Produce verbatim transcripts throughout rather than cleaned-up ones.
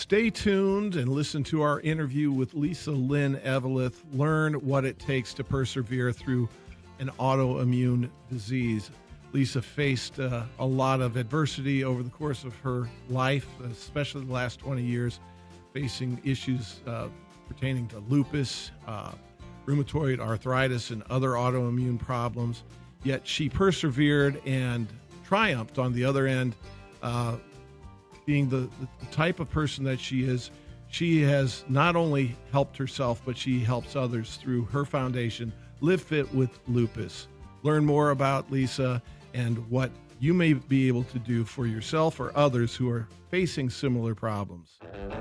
Stay tuned and listen to our interview with Lisa Lynn Eveleth. Learn what it takes to persevere through an autoimmune disease. Lisa faced uh, a lot of adversity over the course of her life, especially the last twenty years, facing issues uh, pertaining to lupus, uh, rheumatoid arthritis, and other autoimmune problems. Yet she persevered and triumphed on the other end. Uh, being the, the type of person that she is, she has not only helped herself, but she helps others through her foundation, LiveFit With Lupus. Learn more about Lisa and what you may be able to do for yourself or others who are facing similar problems.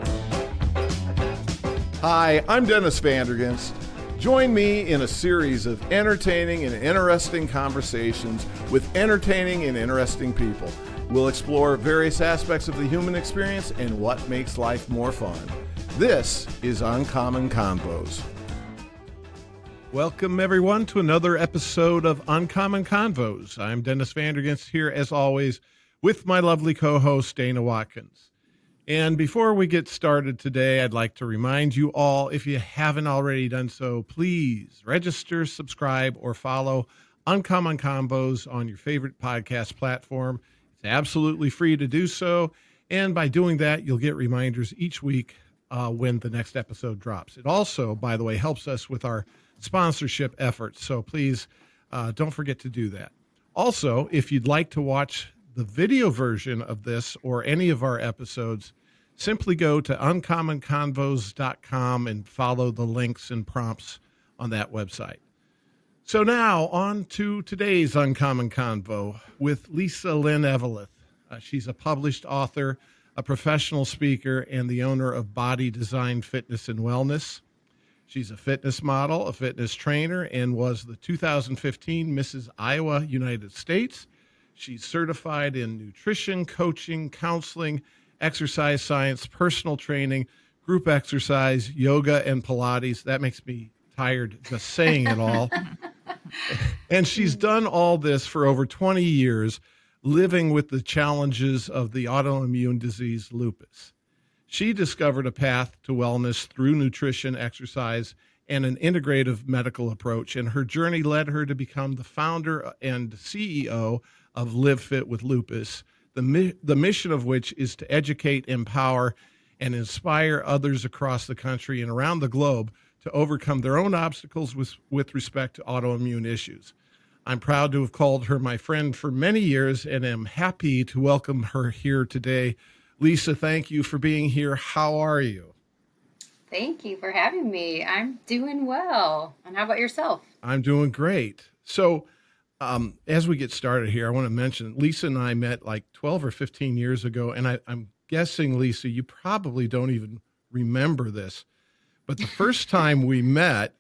Hi, I'm Dennis Vandergast. Join me in a series of entertaining and interesting conversations with entertaining and interesting people. We'll explore various aspects of the human experience and what makes life more fun. This is Uncommon Convos. Welcome, everyone, to another episode of Uncommon Convos. I'm Dennis Vandergast here, as always, with my lovely co-host, Dana Watkins. And before we get started today, I'd like to remind you all, if you haven't already done so, please register, subscribe, or follow Uncommon Convos on your favorite podcast platform. It's absolutely free to do so. And by doing that, you'll get reminders each week uh, when the next episode drops. It also, by the way, helps us with our sponsorship efforts. So please uh, don't forget to do that. Also, if you'd like to watch the video version of this or any of our episodes, simply go to uncommon convos dot com and follow the links and prompts on that website. So now on to today's Uncommon Convo with Lisa Lynn Eveleth. Uh, she's a published author, a professional speaker, and the owner of Body Design Fitness and Wellness. She's a fitness model, a fitness trainer, and was the two thousand fifteen Missus Iowa United States. She's certified in nutrition, coaching, counseling, exercise science, personal training, group exercise, yoga, and Pilates. That makes me tired just saying it all. And she's done all this for over twenty years, living with the challenges of the autoimmune disease lupus. She discovered a path to wellness through nutrition, exercise, and an integrative medical approach, and her journey led her to become the founder and C E O of LiveFit With Lupus, the, mi- the mission of which is to educate, empower, and inspire others across the country and around the globe to overcome their own obstacles with, with respect to autoimmune issues. I'm proud to have called her my friend for many years and am happy to welcome her here today. Lisa, thank you for being here. How are you? Thank you for having me. I'm doing well. And how about yourself? I'm doing great. So um, as we get started here, I want to mention Lisa and I met like twelve or fifteen years ago. And I, I'm guessing, Lisa, you probably don't even remember this. But the first time we met,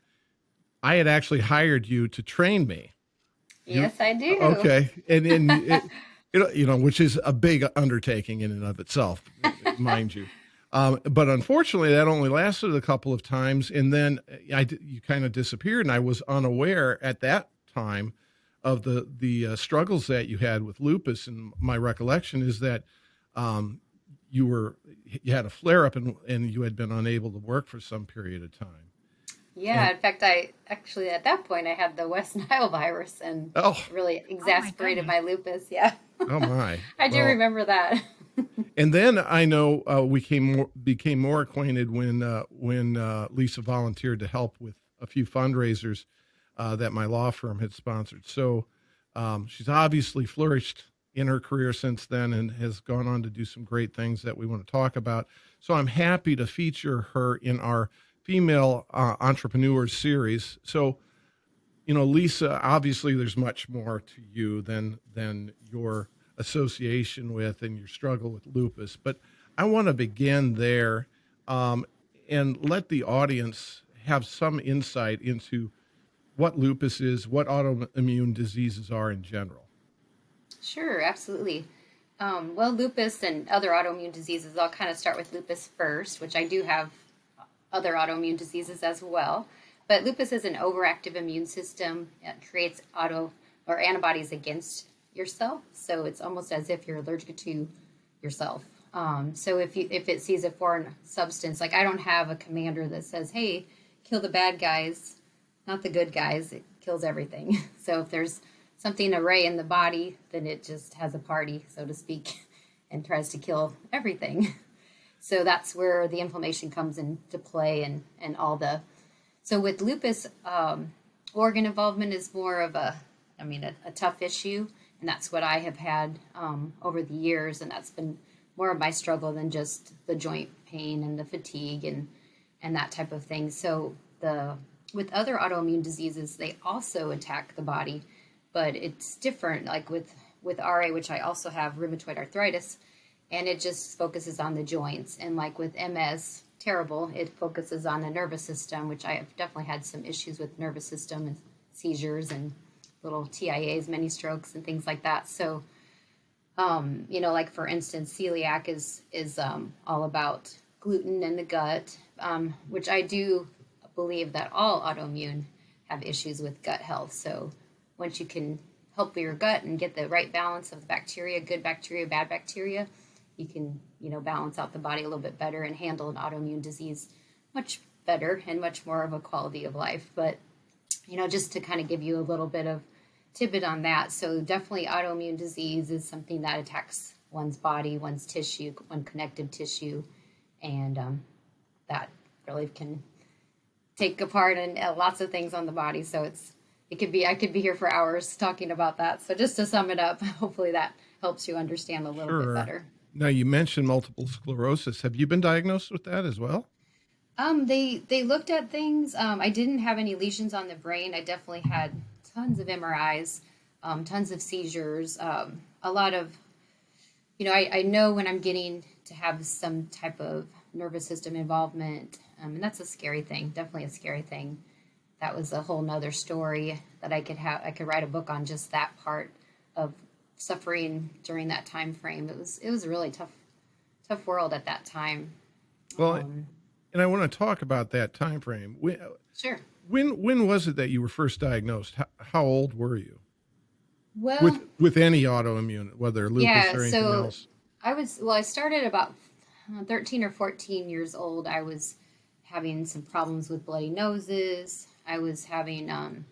I had actually hired you to train me. Yes, you, I do. Okay. And then, it, it, you know, which is a big undertaking in and of itself, mind you. Um, but unfortunately, that only lasted a couple of times. And then I, you kind of disappeared. And I was unaware at that time of the, the uh, struggles that you had with lupus. And my recollection is that um, you were, you had a flare up and, and you had been unable to work for some period of time. Yeah. And, in fact, I actually, at that point, I had the West Nile virus and oh, really exasperated oh my, my lupus. Yeah. Oh my. I do well, remember that. And then I know uh, we came more, became more acquainted when, uh, when uh, Lisa volunteered to help with a few fundraisers uh, that my law firm had sponsored. So um, she's obviously flourished in her career since then and has gone on to do some great things that we want to talk about. So I'm happy to feature her in our Female uh, Entrepreneurs series. So, you know, Lisa, obviously there's much more to you than than your association with and your struggle with lupus. But I want to begin there um, and let the audience have some insight into what lupus is, what autoimmune diseases are in general. Sure, absolutely. Um, well, lupus and other autoimmune diseases, I'll kind of start with lupus first, which I do have other autoimmune diseases as well. But lupus is an overactive immune system. It creates auto or antibodies against yourself. So it's almost as if you're allergic to yourself. Um, so if you if it sees a foreign substance, like I don't have a commander that says, "Hey, kill the bad guys, not the good guys." It kills everything. So if there's something array in the body, then it just has a party, so to speak, and tries to kill everything. So that's where the inflammation comes into play, and and all the. So with lupus, um, organ involvement is more of a, I mean, a, a tough issue, and that's what I have had um, over the years, and that's been more of my struggle than just the joint pain and the fatigue and and that type of thing. So the with other autoimmune diseases, they also attack the body, but it's different. Like with with R A, which I also have rheumatoid arthritis, and it just focuses on the joints. And like with M S, terrible, it focuses on the nervous system, which I have definitely had some issues with nervous system and seizures and little T I As, mini strokes, and things like that. So, um, you know, like for instance, celiac is is um, all about gluten in the gut, um, which I do believe that all autoimmune have issues with gut health. So once you can help your gut and get the right balance of the bacteria, good bacteria, bad bacteria, you can, you know, balance out the body a little bit better and handle an autoimmune disease much better and much more of a quality of life. But, you know, just to kind of give you a little bit of tidbit on that. So definitely autoimmune disease is something that attacks one's body, one's tissue, one connective tissue, and um, that really can take apart and uh, lots of things on the body. So it's, it could be, I could be here for hours talking about that. So just to sum it up, hopefully that helps you understand a little Sure. bit better. Now, you mentioned multiple sclerosis. Have you been diagnosed with that as well? Um, they, they looked at things. Um, I didn't have any lesions on the brain. I definitely had tons of M R Is, um, tons of seizures, um, a lot of, you know, I, I know when I'm getting to have some type of nervous system involvement, um, and that's a scary thing, definitely a scary thing. That was a whole nother story that I could have, I could write a book on just that part of suffering during that time frame. It was, it was a really tough, tough world at that time. Well, Um, and I want to talk about that time frame. When, sure. when, when was it that you were first diagnosed? How, how old were you? Well, With, with any autoimmune, whether lupus yeah, or anything so else? I was, well, I started about thirteen or fourteen years old. I was having some problems with bloody noses. I was having, um,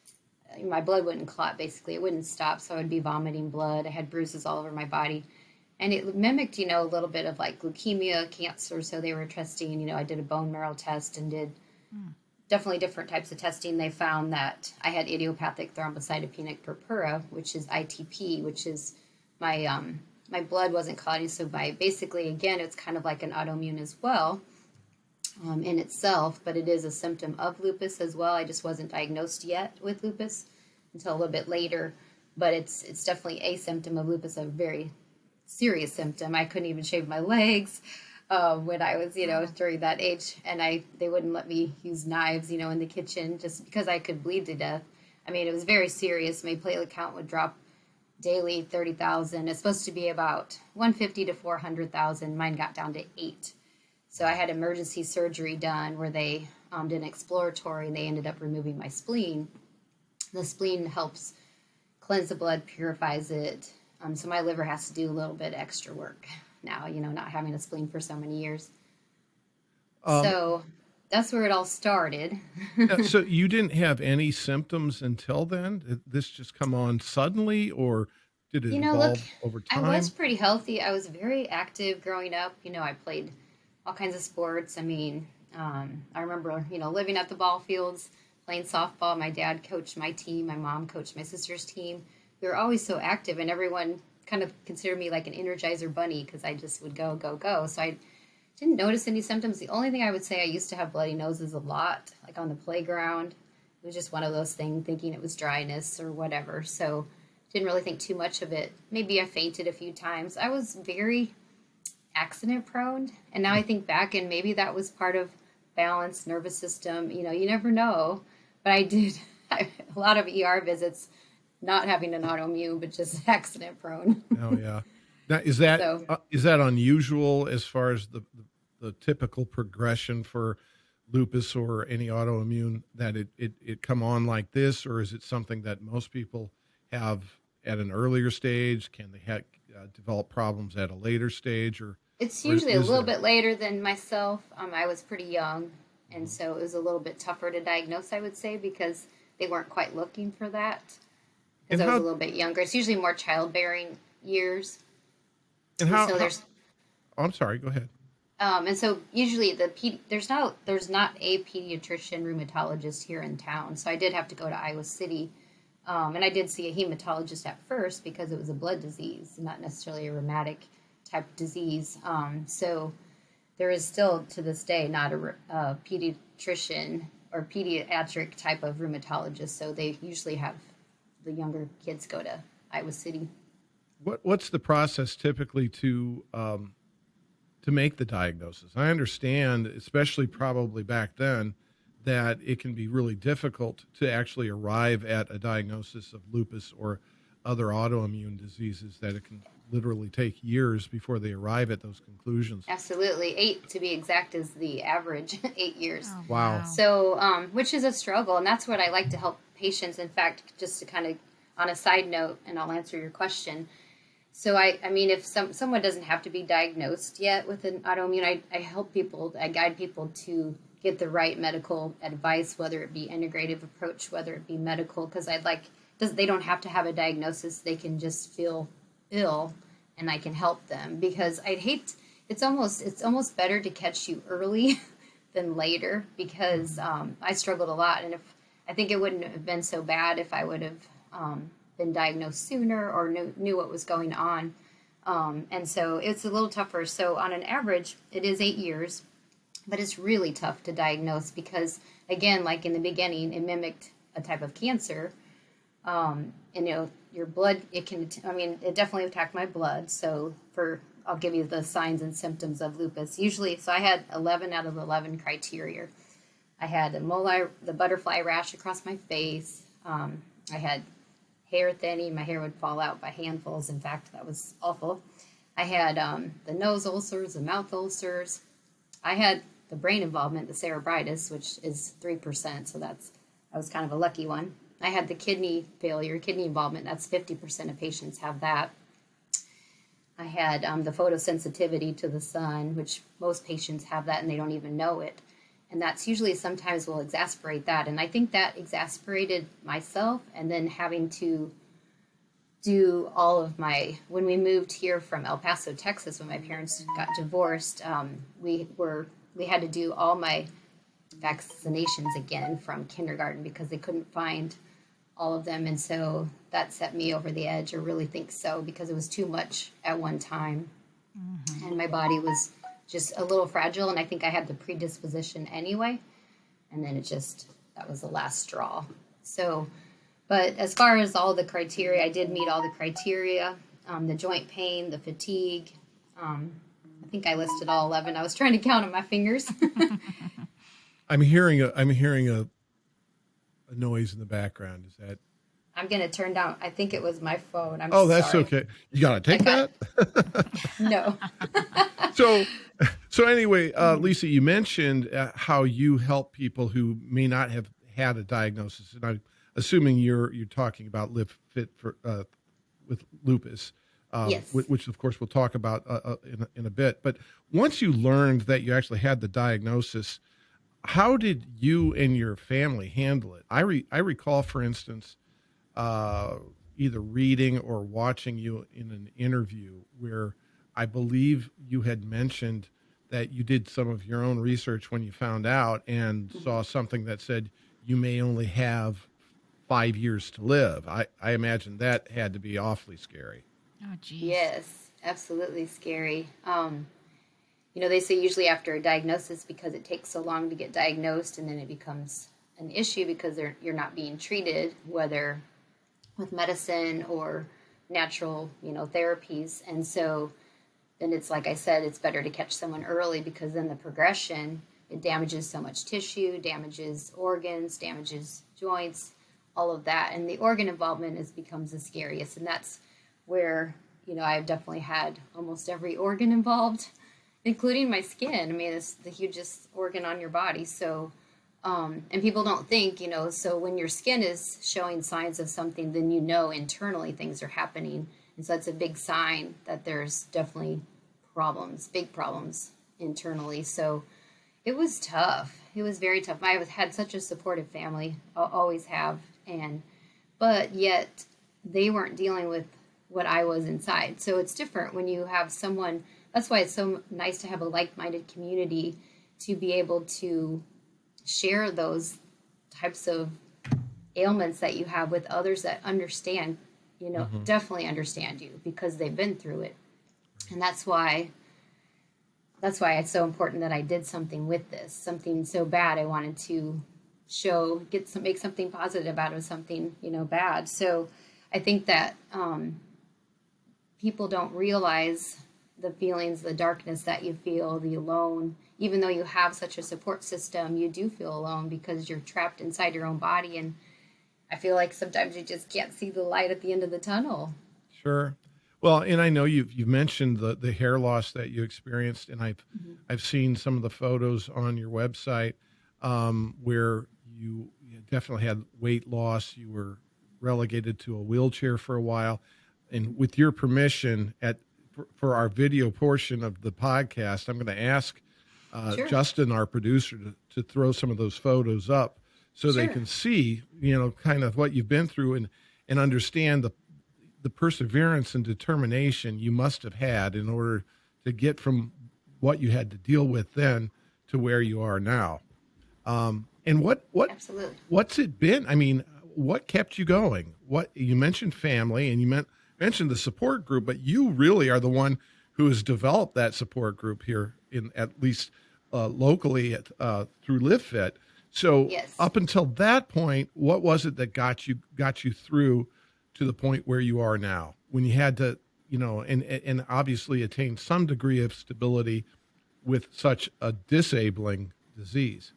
my blood wouldn't clot, basically. It wouldn't stop, so I would be vomiting blood. I had bruises all over my body. And it mimicked, you know, a little bit of like leukemia, cancer. So they were testing, you know, I did a bone marrow test and did mm. definitely different types of testing. They found that I had idiopathic thrombocytopenic purpura, which is I T P, which is my, um, my blood wasn't clotting. So by basically, again, it's kind of like an autoimmune as well. Um, in itself, but it is a symptom of lupus as well. I just wasn't diagnosed yet with lupus until a little bit later, but it's it's definitely a symptom of lupus, a very serious symptom. I couldn't even shave my legs uh, when I was, you know, during that age, and I they wouldn't let me use knives, you know, in the kitchen just because I could bleed to death. I mean, it was very serious. My platelet count would drop daily, thirty thousand. It's supposed to be about one hundred fifty to four hundred thousand. Mine got down to eight. So I had emergency surgery done where they um, did an exploratory, and they ended up removing my spleen. The spleen helps cleanse the blood, purifies it. Um, so my liver has to do a little bit extra work now, you know, not having a spleen for so many years. Um, so that's where it all started. Yeah, so you didn't have any symptoms until then? Did this just come on suddenly, or did it you know, evolve look, over time? I was pretty healthy. I was very active growing up. You know, I played all kinds of sports. I mean, um, I remember, you know, living at the ball fields, playing softball. My dad coached my team. My mom coached my sister's team. We were always so active, and everyone kind of considered me like an Energizer bunny because I just would go, go, go. So I didn't notice any symptoms. The only thing I would say, I used to have bloody noses a lot, like on the playground. It was just one of those things, thinking it was dryness or whatever. So didn't really think too much of it. Maybe I fainted a few times. I was very accident prone, and now I think back, and maybe that was part of balanced nervous system. You know, you never know, but I did a lot of E R visits, not having an autoimmune, but just accident prone. Oh yeah. Now, is that So- uh, is that unusual as far as the, the the typical progression for lupus or any autoimmune, that it, it it come on like this, or is it something that most people have at an earlier stage? Can they have uh, develop problems at a later stage, or It's Or is- usually a is little there? bit later than myself. Um, I was pretty young, and so it was a little bit tougher to diagnose, I would say, because they weren't quite looking for that. And Because I was how- a little bit younger. It's usually more childbearing years. And how, so how- there's oh, I'm sorry, go ahead. Um, and so usually the pedi- there's not there's not a pediatrician rheumatologist here in town. So I did have to go to Iowa City, um, and I did see a hematologist at first because it was a blood disease, not necessarily a rheumatic type disease. Um, so there is still to this day not a, re- a pediatrician or pediatric type of rheumatologist. So they usually have the younger kids go to Iowa City. What what's the process typically to um, to make the diagnosis? I understand, especially probably back then, that it can be really difficult to actually arrive at a diagnosis of lupus or other autoimmune diseases, that it can literally take years before they arrive at those conclusions. Absolutely. Eight, to be exact, is the average, eight years. Oh, Wow. So, um, which is a struggle, and that's what I like to help patients. In fact, just to kind of, on a side note, and I'll answer your question. So, I, I mean, if some someone doesn't have to be diagnosed yet with an autoimmune, I, I help people, I guide people to get the right medical advice, whether it be integrative approach, whether it be medical, because I'd like, does they don't have to have a diagnosis, they can just feel ill, and I can help them, because I'd hate, it's almost, it's almost better to catch you early than later, because um, I struggled a lot, and if I think it wouldn't have been so bad if I would have um, been diagnosed sooner or knew, knew what was going on. Um, and so it's a little tougher. So on an average, it is eight years, but it's really tough to diagnose because, again, like in the beginning, it mimicked a type of cancer. Um, and, you know, your blood, it can, I mean, it definitely attacked my blood. So for, I'll give you the signs and symptoms of lupus. Usually, so I had eleven out of eleven criteria. I had a molar, the butterfly rash across my face. Um, I had hair thinning. My hair would fall out by handfuls. In fact, that was awful. I had um, the nose ulcers, the mouth ulcers. I had the brain involvement, the cerebritis, which is three percent. So that's, that was kind of a lucky one. I had the kidney failure, kidney involvement. That's fifty percent of patients have that. I had um, the photosensitivity to the sun, which most patients have that and they don't even know it. And that's usually sometimes will exasperate that. And I think that exasperated myself, and then having to do all of my, when we moved here from El Paso, Texas, when my parents got divorced, um, we were, we had to do all my vaccinations again from kindergarten because they couldn't find all of them. And so that set me over the edge. I really think so, because it was too much at one time. Mm-hmm. And my body was just a little fragile, and I think I had the predisposition anyway. And then it just, that was the last straw. So, but as far as all the criteria, I did meet all the criteria, um, the joint pain, the fatigue. Um, I think I listed all eleven. I was trying to count on my fingers. I'm hearing a, I'm hearing a, a noise in the background. Is that? I'm going to turn down. I think it was my phone. I'm Oh, that's sorry. okay. You got to take got- that. No. So, so anyway, uh, Lisa, you mentioned uh, how you help people who may not have had a diagnosis, and I'm assuming you're you're talking about LiveFit for uh, with lupus, um, Yes. which, which of course we'll talk about uh, uh, in a, in a bit. But once you learned that you actually had the diagnosis, how did you and your family handle it? I re, I recall, for instance, uh, either reading or watching you in an interview where I believe you had mentioned that you did some of your own research when you found out and saw something that said you may only have five years to live. I, I imagine that had to be awfully scary. Oh, geez. Yes, absolutely scary. Um, you know, they say usually after a diagnosis, because it takes so long to get diagnosed, and then it becomes an issue because they're, you're not being treated, whether with medicine or natural, you know, therapies. And so then it's like I said, it's better to catch someone early, because then the progression, it damages so much tissue, damages organs, damages joints, all of that. And the organ involvement is becomes the scariest. And that's where, you know, I've definitely had almost every organ involved, including my skin. I mean, it's the hugest organ on your body. So, um, and people don't think, you know, so when your skin is showing signs of something, then you know internally things are happening. And so that's a big sign that there's definitely problems, big problems internally. So it was tough. It was very tough. I had such a supportive family, I always have, and but yet they weren't dealing with what I was inside. So it's different when you have someone. That's why it's so nice to have a like-minded community to be able to share those types of ailments that you have with others that understand, you know, mm-hmm. definitely understand you because they've been through it. And that's why, that's why it's so important that I did something with this, something so bad. I wanted to show, get some, make something positive out of something, you know, bad. So I think that um, people don't realize the feelings, the darkness that you feel, the alone. Even though you have such a support system, you do feel alone because you're trapped inside your own body. And I feel like sometimes you just can't see the light at the end of the tunnel. Sure. Well, and I know you've you've mentioned the, the hair loss that you experienced, and I've mm-hmm. I've seen some of the photos on your website um, where you definitely had weight loss. You were relegated to a wheelchair for a while, and with your permission, at for, for our video portion of the podcast, I'm going to ask uh, sure. Justin, our producer, to, to throw some of those photos up so sure. they can see, you know, kind of what you've been through and and understand the the perseverance and determination you must have had in order to get from what you had to deal with then to where you are now. Um, and what, what, Absolutely. what's it been? I mean, what kept you going? What you mentioned family and you meant, mentioned the support group, but you really are the one who has developed that support group here in at least uh, locally at, uh, through LiveFit. So yes. up until that point, what was it that got you, got you through to the point where you are now, when you had to, you know, and and obviously attain some degree of stability with such a disabling disease?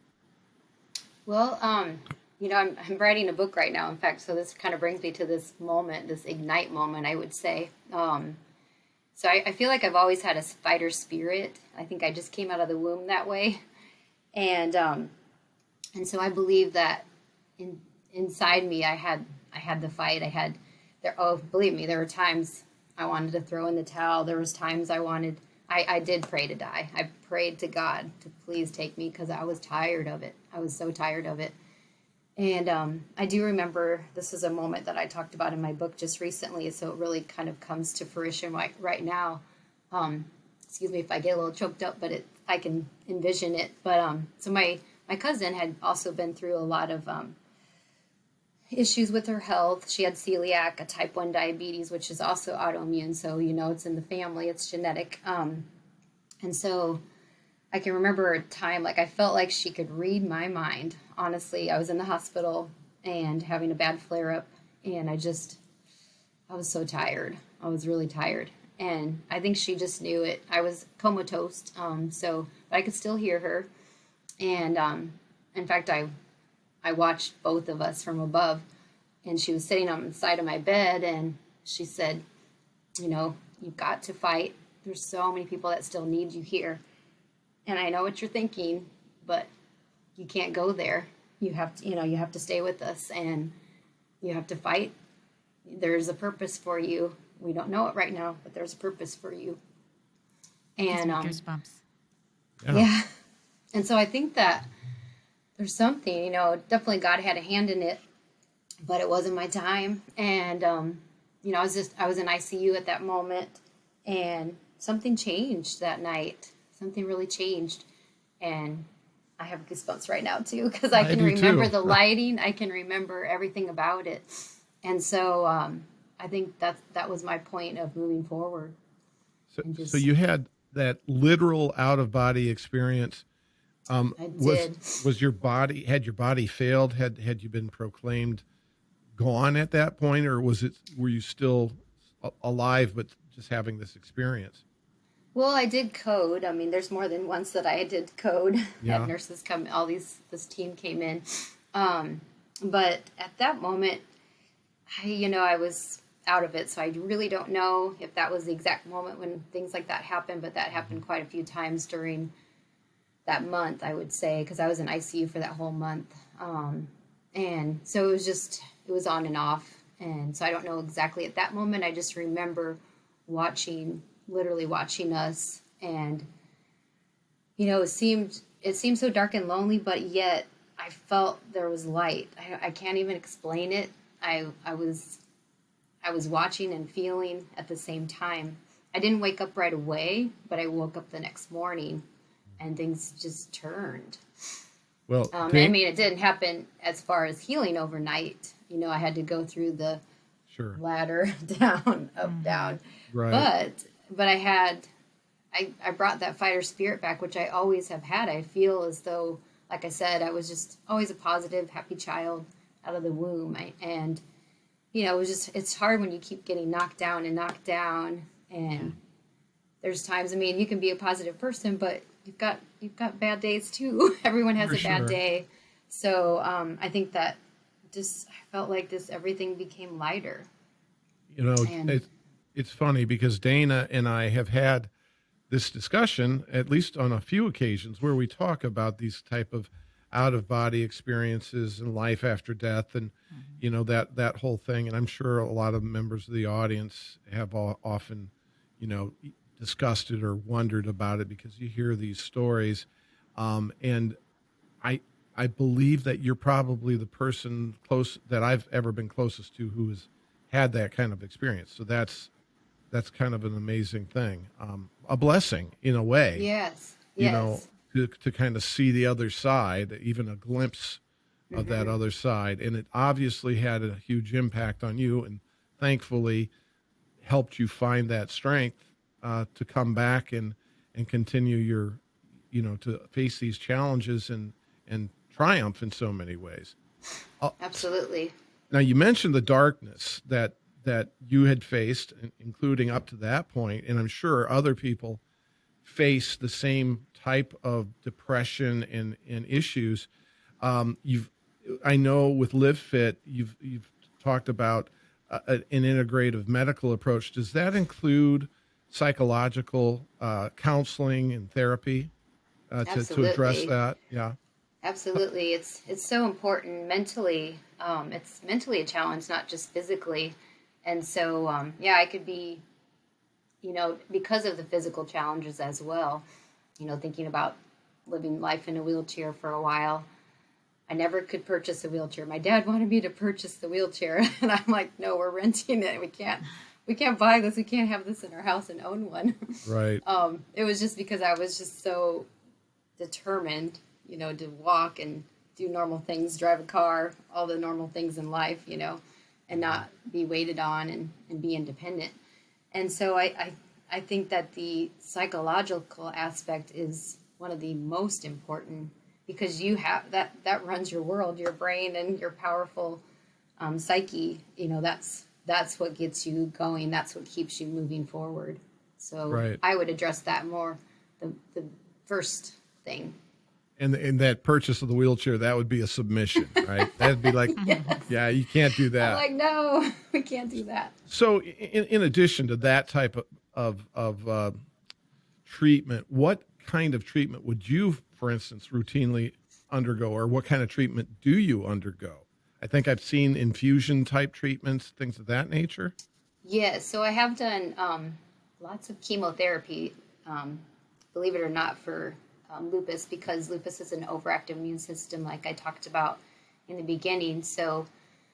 Well, um, you know, I'm, I'm writing a book right now, in fact, so this kind of brings me to this moment, this ignite moment, I would say. Um, so I, I feel like I've always had a fighter spirit. I think I just came out of the womb that way. And um, and so I believe that in inside me, I had I had the fight. I had There, oh, believe me, there were times I wanted to throw in the towel. There was times I wanted, I, I did pray to die. I prayed to God to please take me because I was tired of it. I was so tired of it. And um, I do remember, this is a moment that I talked about in my book just recently, so it really kind of comes to fruition right, right now. Um, excuse me if I get a little choked up, but it, I can envision it. But um, so my, my cousin had also been through a lot of um, issues with her health. She had celiac, a type one diabetes, which is also autoimmune. So, you know, it's in the family, it's genetic. Um, and so I can remember a time, like I felt like she could read my mind. Honestly, I was in the hospital and having a bad flare up. And I just, I was so tired. I was really tired. And I think she just knew it. I was comatose. Um, so, but I could still hear her. And um, in fact, I I watched both of us from above, and she was sitting on the side of my bed, and she said, you know, you've got to fight. There's so many people that still need you here. And I know what you're thinking, but you can't go there. You have to, you know, you have to stay with us, and you have to fight. There's a purpose for you. We don't know it right now, but there's a purpose for you. And um, goosebumps. Yeah. yeah. And so I think that there's something, you know, definitely God had a hand in it, but it wasn't my time. And, um, you know, I was just, I was in I C U at that moment, and something changed that night. Something really changed. And I have goosebumps right now too, because I, I can remember too. the lighting. I can remember everything about it. And so um, I think that that was my point of moving forward. So, just, so you had that literal out of body experience. Um, I did. Was, was your body, had your body failed? Had, had you been proclaimed gone at that point, or was it, were you still alive, but just having this experience? Well, I did code. I mean, there's more than once that I did code. Yeah. Had nurses come, all these, this team came in. Um, but at that moment, I, you know, I was out of it. So I really don't know if that was the exact moment when things like that happened, but that happened quite a few times during that month, I would say, because I was in I C U for that whole month. Um, and so it was just, it was on and off. And so I don't know exactly at that moment. I just remember watching, literally watching us And, you know, it seemed, it seemed so dark and lonely, but yet I felt there was light. I, I can't even explain it. I, I was, I was watching and feeling at the same time. I didn't wake up right away, but I woke up the next morning and things just turned. Well, um, Dan- I mean, it didn't happen as far as healing overnight. You know, I had to go through the sure. ladder down, up, mm-hmm. down. Right. But, but I had, I, I brought that fighter spirit back, which I always have had. I feel as though, like I said, I was just always a positive, happy child out of the womb. I, and, you know, it was just, it's hard when you keep getting knocked down and knocked down. And yeah. there's times, I mean, you can be a positive person, but you've got, you've got bad days too. Everyone has For a bad sure. day. So um, I think that just, I felt like this, everything became lighter. You know, and, it, it's funny because Dana and I have had this discussion, at least on a few occasions, where we talk about these type of out-of-body experiences and life after death and, mm-hmm. you know, that, that whole thing. And I'm sure a lot of members of the audience have all, often, you know, discussed it or wondered about it because you hear these stories. Um, and I I believe that you're probably the person close that I've ever been closest to who has had that kind of experience. So that's that's kind of an amazing thing, um, a blessing in a way. Yes, you yes. know, to, to kind of see the other side, even a glimpse of mm-hmm. that other side. And it obviously had a huge impact on you and thankfully helped you find that strength uh, to come back and, and continue your, you know, to face these challenges and, and triumph in so many ways. Uh, Absolutely. Now you mentioned the darkness that, that you had faced, including up to that point, and I'm sure other people face the same type of depression and, and issues. Um, you've, I know with LiveFit, you've you've talked about uh, an integrative medical approach. Does that include psychological uh, counseling and therapy uh, to, to address that? Yeah. Absolutely. It's it's so important mentally. Um, it's mentally a challenge, not just physically. And so, um, yeah, I could be, you know, because of the physical challenges as well, you know, thinking about living life in a wheelchair for a while. I never could purchase a wheelchair. My dad wanted me to purchase the wheelchair, and I'm like, no, we're renting it. We can't, we can't buy this. We can't have this in our house and own one. Right. um, it was just because I was just so determined, you know, to walk and do normal things, drive a car, all the normal things in life, you know, and not be waited on and, and be independent. And so I, I, I think that the psychological aspect is one of the most important because you have that, that runs your world, your brain and your powerful um, psyche. You know, that's, that's what gets you going. That's what keeps you moving forward. So right. I would address that more, the, the first thing. And in that purchase of the wheelchair, that would be a submission, right? That'd be like, yes. yeah, you can't do that. I'm like, no, we can't do that. So in, in addition to that type of, of, of uh, treatment, what kind of treatment would you, for instance, routinely undergo, or what kind of treatment do you undergo? I think I've seen infusion type treatments, things of that nature. Yes, so I have done um, lots of chemotherapy, um, believe it or not, for Um, lupus, because lupus is an overactive immune system like I talked about in the beginning. So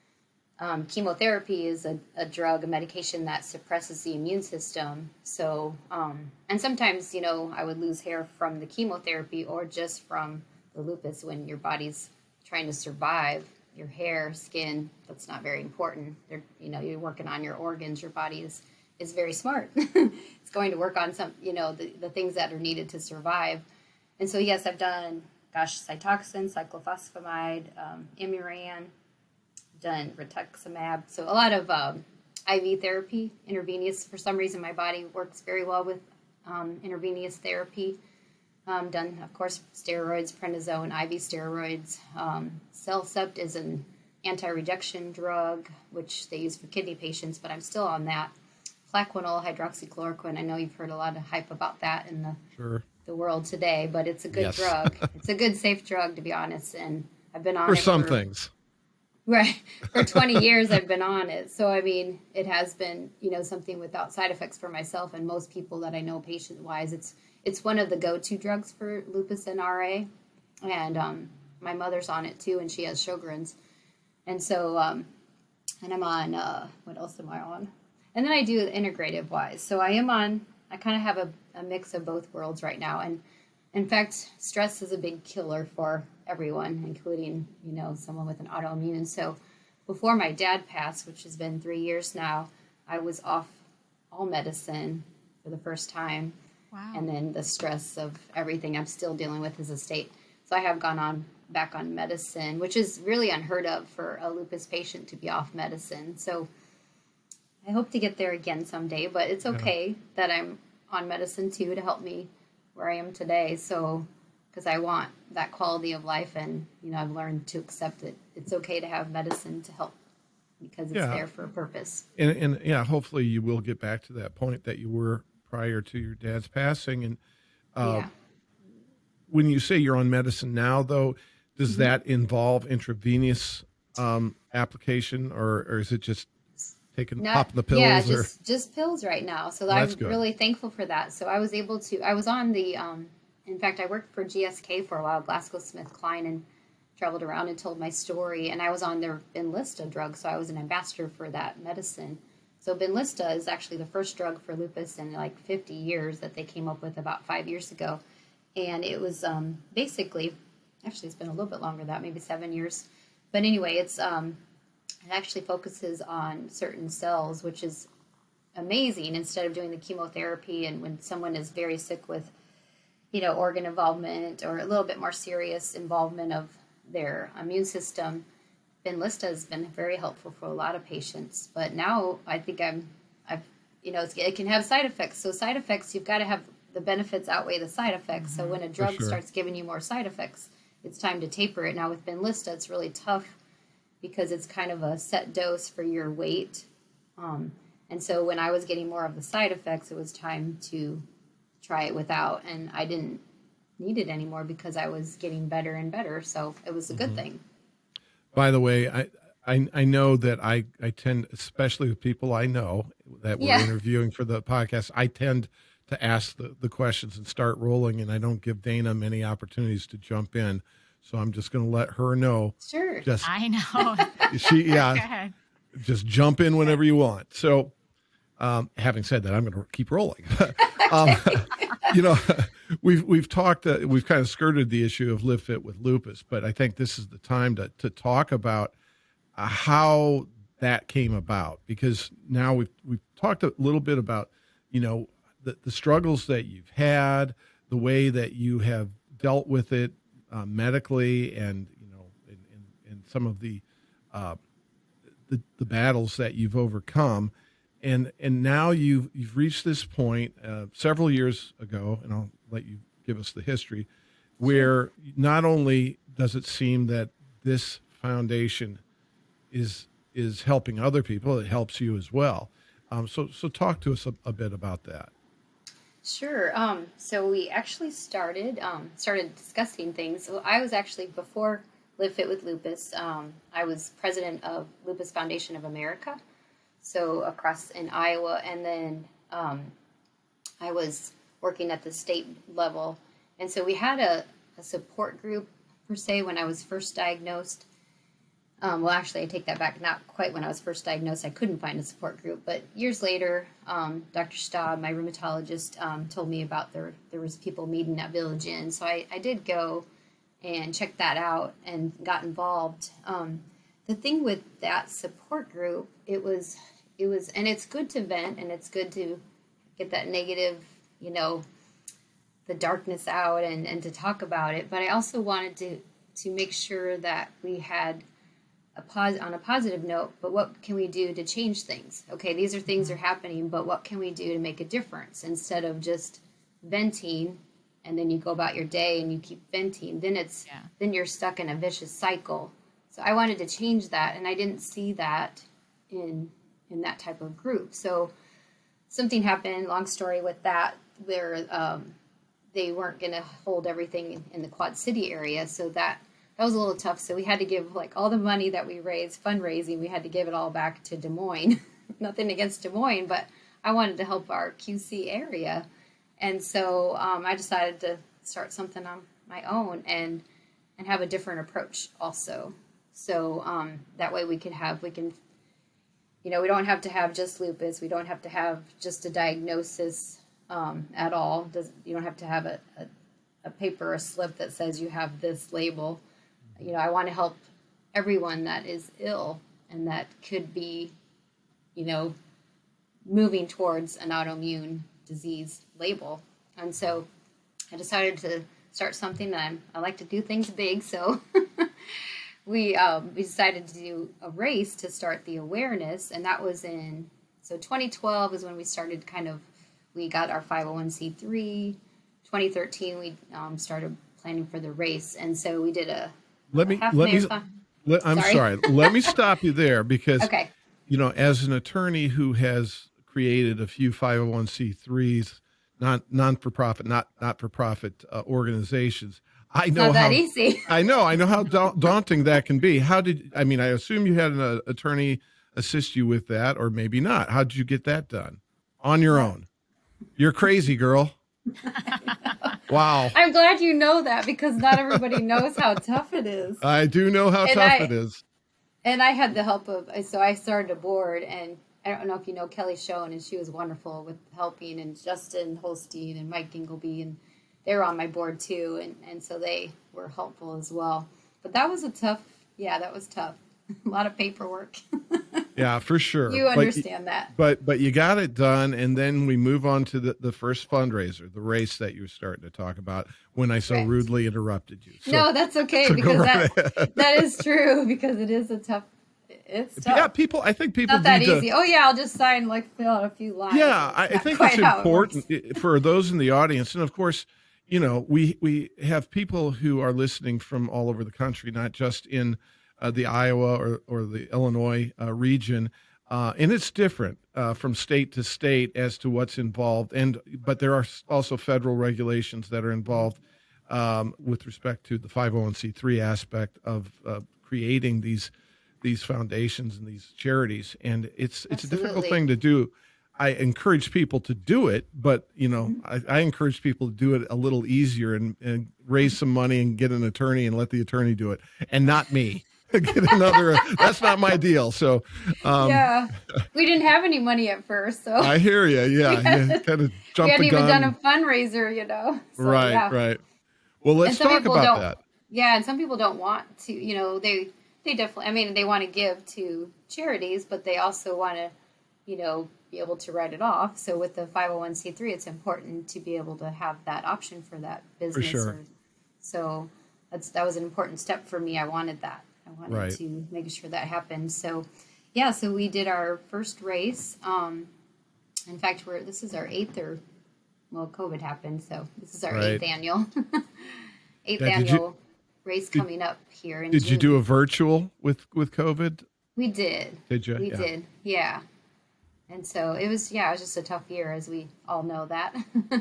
um, chemotherapy is a, a drug, a medication that suppresses the immune system. So, um, and sometimes, you know, I would lose hair from the chemotherapy or just from the lupus when your body's trying to survive. Your hair, skin, that's not very important. They're, you know, you're working on your organs. Your body is, is very smart. It's going to work on some, you know, the, the things that are needed to survive. And so, yes, I've done, gosh, Cytoxin, cyclophosphamide, um, Imuran, done rituximab. So a lot of um, I V therapy, intravenous. For some reason, my body works very well with um, intravenous therapy. Um, done, of course, steroids, prednisone, I V steroids. Um, Cellcept is an anti-rejection drug, which they use for kidney patients, but I'm still on that. Plaquenil, hydroxychloroquine. I know you've heard a lot of hype about that in the sure. the world today, but it's a good yes. drug. It's a good, safe drug, to be honest. And I've been on for it some for, things. Right. For twenty years, I've been on it. So, I mean, it has been, you know, something without side effects for myself and most people that I know patient-wise. It's it's one of the go-to drugs for lupus and R A. And um, my mother's on it too, and she has Sjogren's. And so, um, and I'm on, uh, what else am I on? And then I do integrative wise. So I am on, I kind of have a, a mix of both worlds right now. And in fact, stress is a big killer for everyone, including, you know, someone with an autoimmune. And so before my dad passed, which has been three years now, I was off all medicine for the first time. Wow. And then the stress of everything I'm still dealing with as a state. So I have gone on back on medicine, which is really unheard of for a lupus patient to be off medicine. So I hope to get there again someday, but it's okay yeah. that I'm on medicine too to help me where I am today. So, because I want that quality of life, and, you know, I've learned to accept it. It's okay to have medicine to help because it's yeah. there for a purpose. And, and yeah, hopefully you will get back to that point that you were prior to your dad's passing. And uh, yeah. when you say you're on medicine now, though, does mm-hmm. that involve intravenous um, application, or, or is it just taking Not, popping the pills? Yeah, or? just just pills right now. So well, I'm good. really thankful for that. So I was able to. I was on the. Um, in fact, I worked for G S K for a while, GlaxoSmithKline, and traveled around and told my story. And I was on their Benlysta drug, so I was an ambassador for that medicine. So Benlysta is actually the first drug for lupus in like fifty years that they came up with about five years ago. And it was um, basically, actually it's been a little bit longer than that, maybe seven years. But anyway, it's um, it actually focuses on certain cells, which is amazing, instead of doing the chemotherapy. And when someone is very sick with, you know, organ involvement or a little bit more serious involvement of their immune system, Benlysta has been very helpful for a lot of patients. But now I think I'm, I've, you know, it's, it can have side effects. So side effects, you've got to have the benefits outweigh the side effects. So when a drug sure. starts giving you more side effects, it's time to taper it. Now with Benlysta, it's really tough because it's kind of a set dose for your weight. Um, and so when I was getting more of the side effects, it was time to try it without. And I didn't need it anymore because I was getting better and better. So it was a good mm-hmm. thing. By the way, I, I I know that I, I tend, especially with people I know that we're yeah. interviewing for the podcast, I tend to ask the, the questions and start rolling, and I don't give Dana many opportunities to jump in. So I'm just going to let her know. Sure. Just, I know. She, yeah, just jump in whenever you want. So um, having said that, I'm going to keep rolling. um, you know, we've, we've talked, uh, we've kind of skirted the issue of LiveFit with Lupus, but I think this is the time to, to talk about uh, how that came about, because now we've, we've talked a little bit about, you know, the, the struggles that you've had, the way that you have dealt with it uh, medically, and, you know, in, in, in some of the, uh, the, the battles that you've overcome. And and now you've you've reached this point uh, several years ago, and I'll let you give us the history, where not only does it seem that this foundation is is helping other people, it helps you as well. Um, so so talk to us a, a bit about that. Sure. Um, so we actually started um, started discussing things. So I was actually, before LiveFit with Lupus, um, I was president of Lupus Foundation of America. So across in Iowa, and then um, I was working at the state level. And so we had a, a support group, per se, when I was first diagnosed. Um, well, actually, I take that back. Not quite when I was first diagnosed. I couldn't find a support group. But years later, um, Doctor Staub, my rheumatologist, um, told me about there there was people meeting at Village Inn. So I, I did go and check that out and got involved. Um, the thing with that support group, it was, it was, and it's good to vent, and it's good to get that negative, you know, the darkness out, and, and to talk about it. But I also wanted to, to make sure that we had a pos- on a positive note, but what can we do to change things? Okay, these are things that are happening, but what can we do to make a difference, instead of just venting and then you go about your day and you keep venting? Then it's, yeah. then you're stuck in a vicious cycle. So I wanted to change that, and I didn't see that in in that type of group. So something happened, long story with that, where um, they weren't going to hold everything in, in the Quad City area. So that, that was a little tough. So we had to give, like, all the money that we raised, fundraising, we had to give it all back to Des Moines. Nothing against Des Moines, but I wanted to help our Q C area. And so um, I decided to start something on my own and and have a different approach also. So um, that way we could have, we can, you know, we don't have to have just lupus. We don't have to have just a diagnosis um, at all. Does, you don't have to have a, a, a paper or a slip that says you have this label. You know, I want to help everyone that is ill and that could be, you know, moving towards an autoimmune disease label. And so I decided to start something that I'm, I like to do things big. So we um, we decided to do a race to start the awareness. And that was in, so twenty twelve is when we started kind of, we got our five oh one c three. twenty thirteen, we um, started planning for the race. And so we did a, let a me, half let me, marathon. let, I'm sorry. sorry. Let me stop you there because, Okay. you know, as an attorney who has created a few five oh one c threes, non non-for-profit, not not-for-profit uh, organizations, I know Not that how easy. I know I know how da- daunting that can be. How did I mean? I assume you had an uh, attorney assist you with that, or maybe not. How did you get that done on your own? You're crazy, girl. Wow. I'm glad you know that because not everybody knows how tough it is. I do know how And tough I- it is. And I had the help of, so I started a board, and I don't know if you know Kelly Schoen, and she was wonderful with helping, and Justin Holstein and Mike Dingleby, and they were on my board too, and, and so they were helpful as well. But that was a tough, yeah, that was tough. A lot of paperwork. Yeah, for sure. You But- understand that. But but you got it done, and then we move on to the, the first fundraiser, the race that you were starting to talk about when I so Correct. rudely interrupted you. So, No, that's okay so go because right that ahead. that is true because it is a tough, it's tough. Yeah, people. I think people Not that need to. easy. Oh yeah, I'll just sign, like, fill out a few lines. Yeah, I, I Not think quite it's how it important works. i- for those in the audience, and of course, you know, we we have people who are listening from all over the country, not just in uh, the Iowa or or the Illinois uh, region, uh, and it's different uh, from state to state as to what's involved. And but there are also federal regulations that are involved um, with respect to the five oh one c three aspect of uh, creating these these foundations and these charities, and it's it's a difficult Absolutely. thing to do. I encourage people to do it, but you know, Mm-hmm. I, I encourage people to do it a little easier and, and raise some money and get an attorney and let the attorney do it, and not me. Get another. That's not my deal. So, um, Yeah, we didn't have any money at first, so I hear you. Yeah, Yeah. you kind of we jump hadn't the even gun. done a fundraiser, you know. So, right, yeah. right. Well, let's And some talk people about don't- that. Yeah, and some people don't want to, you know, they they definitely, I mean, they want to give to charities, but they also want to, you know, be able to write it off. So with the five oh one c three, it's important to be able to have that option for that business. sure. Or, so that's that was an important step for me. I wanted that. I wanted Right. to make sure that happened. So, yeah, so we did our first race. Um, in fact, we're this is our eighth or, well, COVID happened, so this is our Right. eighth annual. eighth Yeah, did you- annual race coming up here in Did you June. do a virtual with with COVID? We did. Did you? We Yeah. did. Yeah. And so it was, yeah, it was just a tough year, as we all know that.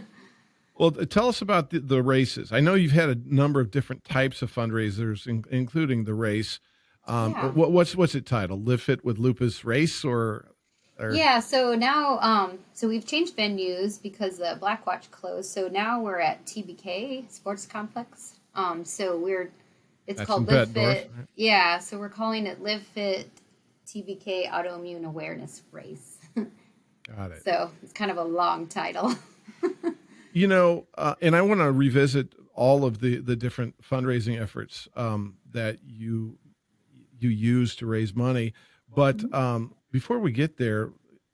Well, tell us about the, the races. I know you've had a number of different types of fundraisers, in, including the race. Um, Yeah. what, what's what's it titled? LiveFit with Lupus race, or, or Yeah, so now, um, so we've changed venues because the Black Watch closed. So now we're at T B K Sports Complex. Um, so we're, it's That's called in LiveFit. Bettendorf, right? Yeah, so we're calling it LiveFit T B K Autoimmune Awareness Race. Got it. So it's kind of a long title. You know, uh, and I want to revisit all of the, the different fundraising efforts um, that you you use to raise money. But um, before we get there,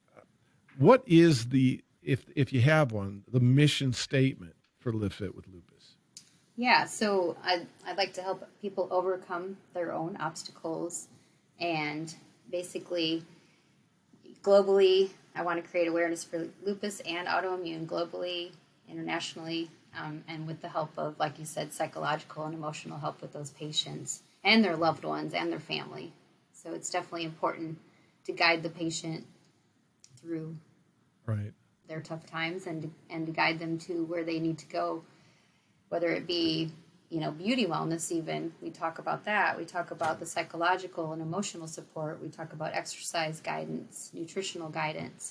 what is the, if if you have one, the mission statement for LiveFit with Lupus? Yeah, so I'd, I'd like to help people overcome their own obstacles, and basically, globally, I want to create awareness for lupus and autoimmune globally, internationally, um, and with the help of, like you said, psychological and emotional help with those patients and their loved ones and their family. So it's definitely important to guide the patient through Right. their tough times and to, and to guide them to where they need to go, whether it be, you know, beauty wellness even. We talk about that. We talk about the psychological and emotional support. We talk about exercise guidance, nutritional guidance.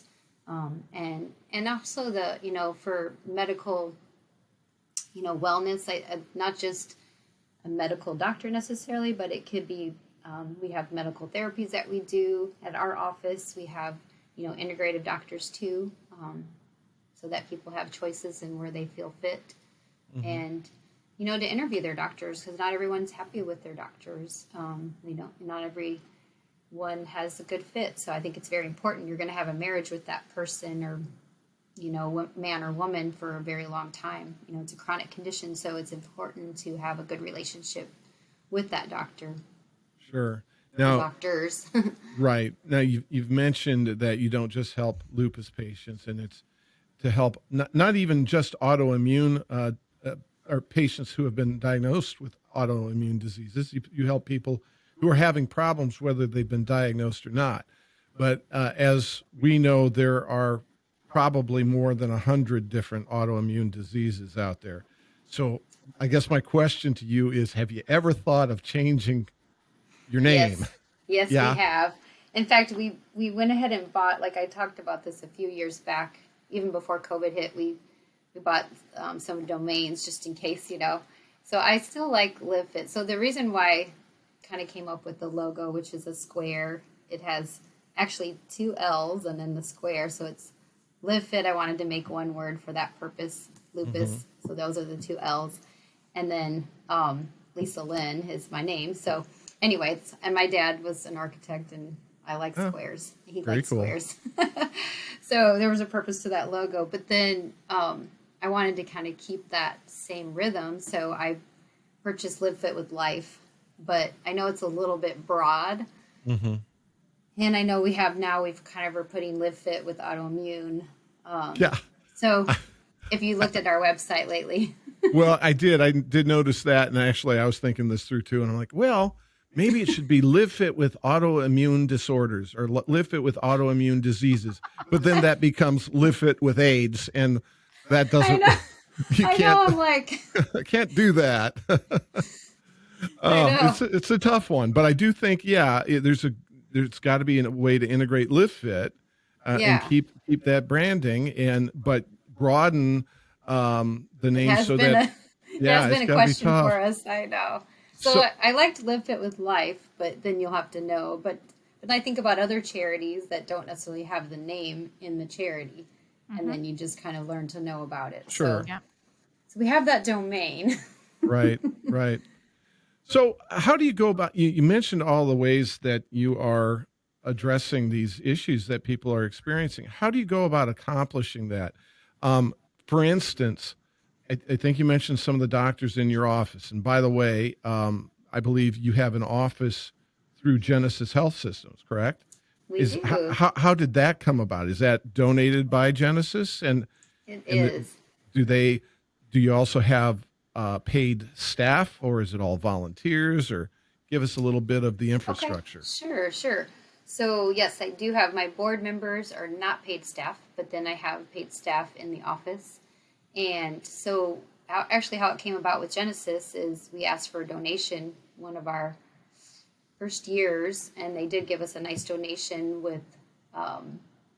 Um, and and also the, you know, for medical, you know, wellness, I, I, not just a medical doctor necessarily, but it could be, um, we have medical therapies that we do at our office. We have, you know, integrative doctors too, um, so that people have choices in where they feel fit. Mm-hmm. And, you know, to interview their doctors, because not everyone's happy with their doctors. Um, you know, not every one has a good fit. So I think it's very important. You're going to have a marriage with that person, or, you know, man or woman for a very long time. You know, it's a chronic condition, so it's important to have a good relationship with that doctor. Sure. Now, doctors. Right. Now, you've, you've mentioned that you don't just help lupus patients, and it's to help not, not even just autoimmune uh, uh, or patients who have been diagnosed with autoimmune diseases. You, you help people who are having problems, whether they've been diagnosed or not. But uh, as we know, there are probably more than a hundred different autoimmune diseases out there. So I guess my question to you is, have you ever thought of changing your name? Yes, yes yeah. we have. In fact, we, we went ahead and bought, like I talked about this a few years back, even before COVID hit, we, we bought um, some domains just in case, you know. So I still like LiveFit. So the reason why kind of came up with the logo, which is a square. It has actually two L's and then the square. So it's LiveFit. I wanted to make one word for that purpose, lupus. Mm-hmm. So those are the two L's. And then um, Lisa Lynn is my name. So anyway, and my dad was an architect, and I like oh, squares. He likes cool. squares. So there was a purpose to that logo. But then um, I wanted to kind of keep that same rhythm. So I purchased LiveFit with Life. But I know it's a little bit broad. Mm-hmm. And I know we have now, we've kind of, we're putting LiveFit with Autoimmune. Um, yeah. So if you looked at our website lately. Well, I did. I did notice that. And actually, I was thinking this through too. And I'm like, well, maybe it should be LiveFit with autoimmune disorders, or LiveFit with autoimmune diseases. But then that becomes LiveFit with AIDS. And that doesn't, I know. you I can't, know, I'm like, I can't do that. Uh, it's a, it's a tough one, but I do think, yeah, it, there's a there's got to be a way to integrate LiveFit uh, yeah. and keep keep that branding, and but broaden um, the name so that a, yeah, has been it's a question be tough. for us. I know. So, so I, I liked LiveFit with Life, but then you'll have to know. But but I think about other charities that don't necessarily have the name in the charity, mm-hmm. and then you just kind of learn to know about it. Sure. So, yeah. So we have that domain. Right. Right. So how do you go about, you, you mentioned all the ways that you are addressing these issues that people are experiencing. How do you go about accomplishing that? Um, for instance, I, I think you mentioned some of the doctors in your office. And by the way, um, I believe you have an office through Genesis Health Systems, correct? We is, do. How, how, how did that come about? Is that donated by Genesis? And it and is. The, do they, do you also have Uh, paid staff, or is it all volunteers? Or give us a little bit of the infrastructure. Okay. Sure, sure. So yes, I do have, my board members are not paid staff, but then I have paid staff in the office. And so how, actually how it came about with Genesis is we asked for a donation one of our first years, and they did give us a nice donation with um,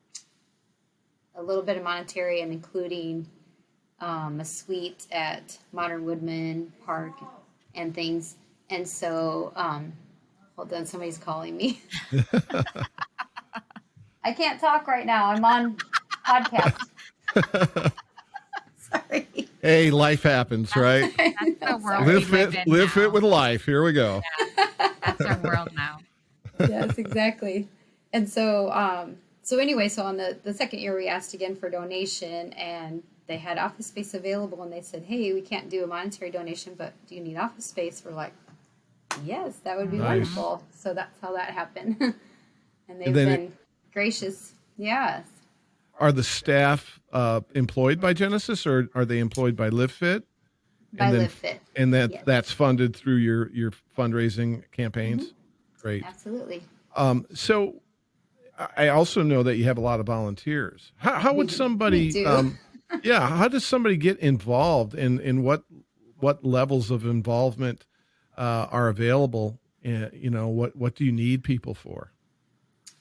a little bit of monetary, and including Um, a suite at Modern Woodman Park and things. And so, um, hold on, somebody's calling me. I can't talk right now. I'm on podcast. Sorry. Hey, life happens, right? That's the world. Live fit, live fit with life. Here we go. Yeah. That's our world now. Yes, exactly. And so, um, so anyway, so on the, the second year we asked again for donation, and they had office space available, and they said, hey, we can't do a monetary donation, but do you need office space? We're like, yes, that would be nice. Wonderful. So that's how that happened. And they've and been it, gracious. Yes. Are the staff uh, employed by Genesis, or are they employed by LiveFit? By and then, LiveFit. And that, yes. that's funded through your, your fundraising campaigns? Mm-hmm. Great. Absolutely. Um, so I also know that you have a lot of volunteers. How, how would somebody... We do. Um, yeah, how does somebody get involved, in, in what what levels of involvement uh, are available? Uh, you know, what, what do you need people for?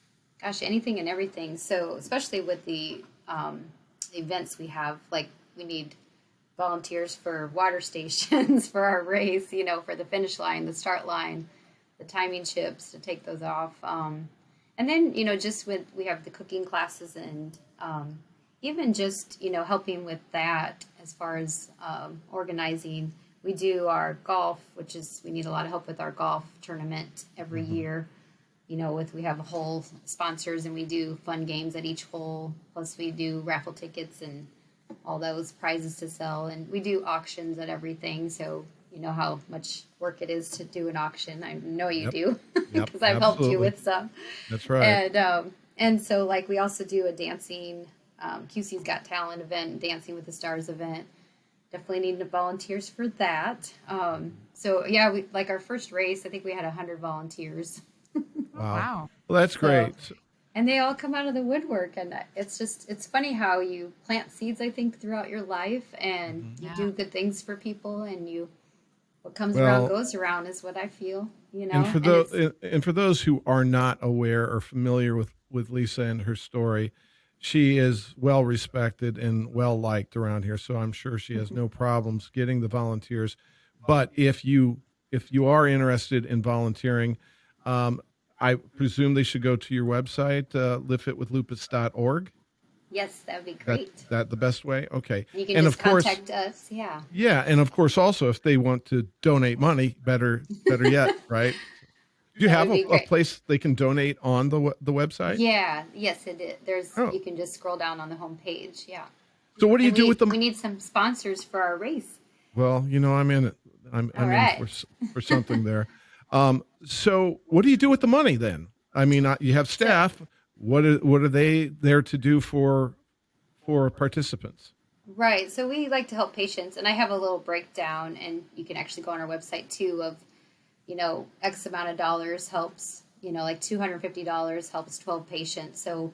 gosh, anything and everything. So especially with the um, events we have, like we need volunteers for water stations for our race, you know, for the finish line, the start line, the timing chips to take those off. Um, and then, you know, just with, we have the cooking classes and um, even just, you know, helping with that as far as um, organizing. We do our golf, which is, we need a lot of help with our golf tournament every mm-hmm. year. You know, with, we have hole sponsors and we do fun games at each hole. Plus we do raffle tickets and all those prizes to sell, and we do auctions at everything. So you know how much work it is to do an auction. I know you yep. do because yep, I've helped you with some. That's right. And um, and so like we also do a dancing um, Q C's Got Talent event, Dancing with the Stars event. Definitely need volunteers for that. Um, so yeah, we like our first race. I think we had a hundred volunteers. Wow. Wow. Well, that's great. So, and they all come out of the woodwork, and it's just, it's funny how you plant seeds, I think, throughout your life, and mm-hmm. you yeah. do good things for people, and you, what comes well, around goes around is what I feel, you know. And for, those, and, and for those who are not aware or familiar with, with Lisa and her story, she is well respected and well liked around here, so I'm sure she has no problems getting the volunteers. But if you, if you are interested in volunteering, um, I presume they should go to your website, uh, live fit with lupus dot org. Yes, that would be great. That, that the best way? Okay. You can and just of course, contact us, yeah. Yeah, and of course also if they want to donate money, better better yet, right? Do you that have a, a place they can donate on the the website? Yeah, yes it is. There's oh. you can just scroll down on the home page, yeah. So what do you and do we, with them? We need some sponsors for our race. Well, you know, I'm in it. I'm, I'm right. in for, for something there. Um, so what do you do with the money then? I mean, you have staff. What are, what are they there to do for for participants? Right. So we like to help patients, and I have a little breakdown, and you can actually go on our website too of, you know, X amount of dollars helps, you know, like two hundred fifty dollars helps twelve patients. So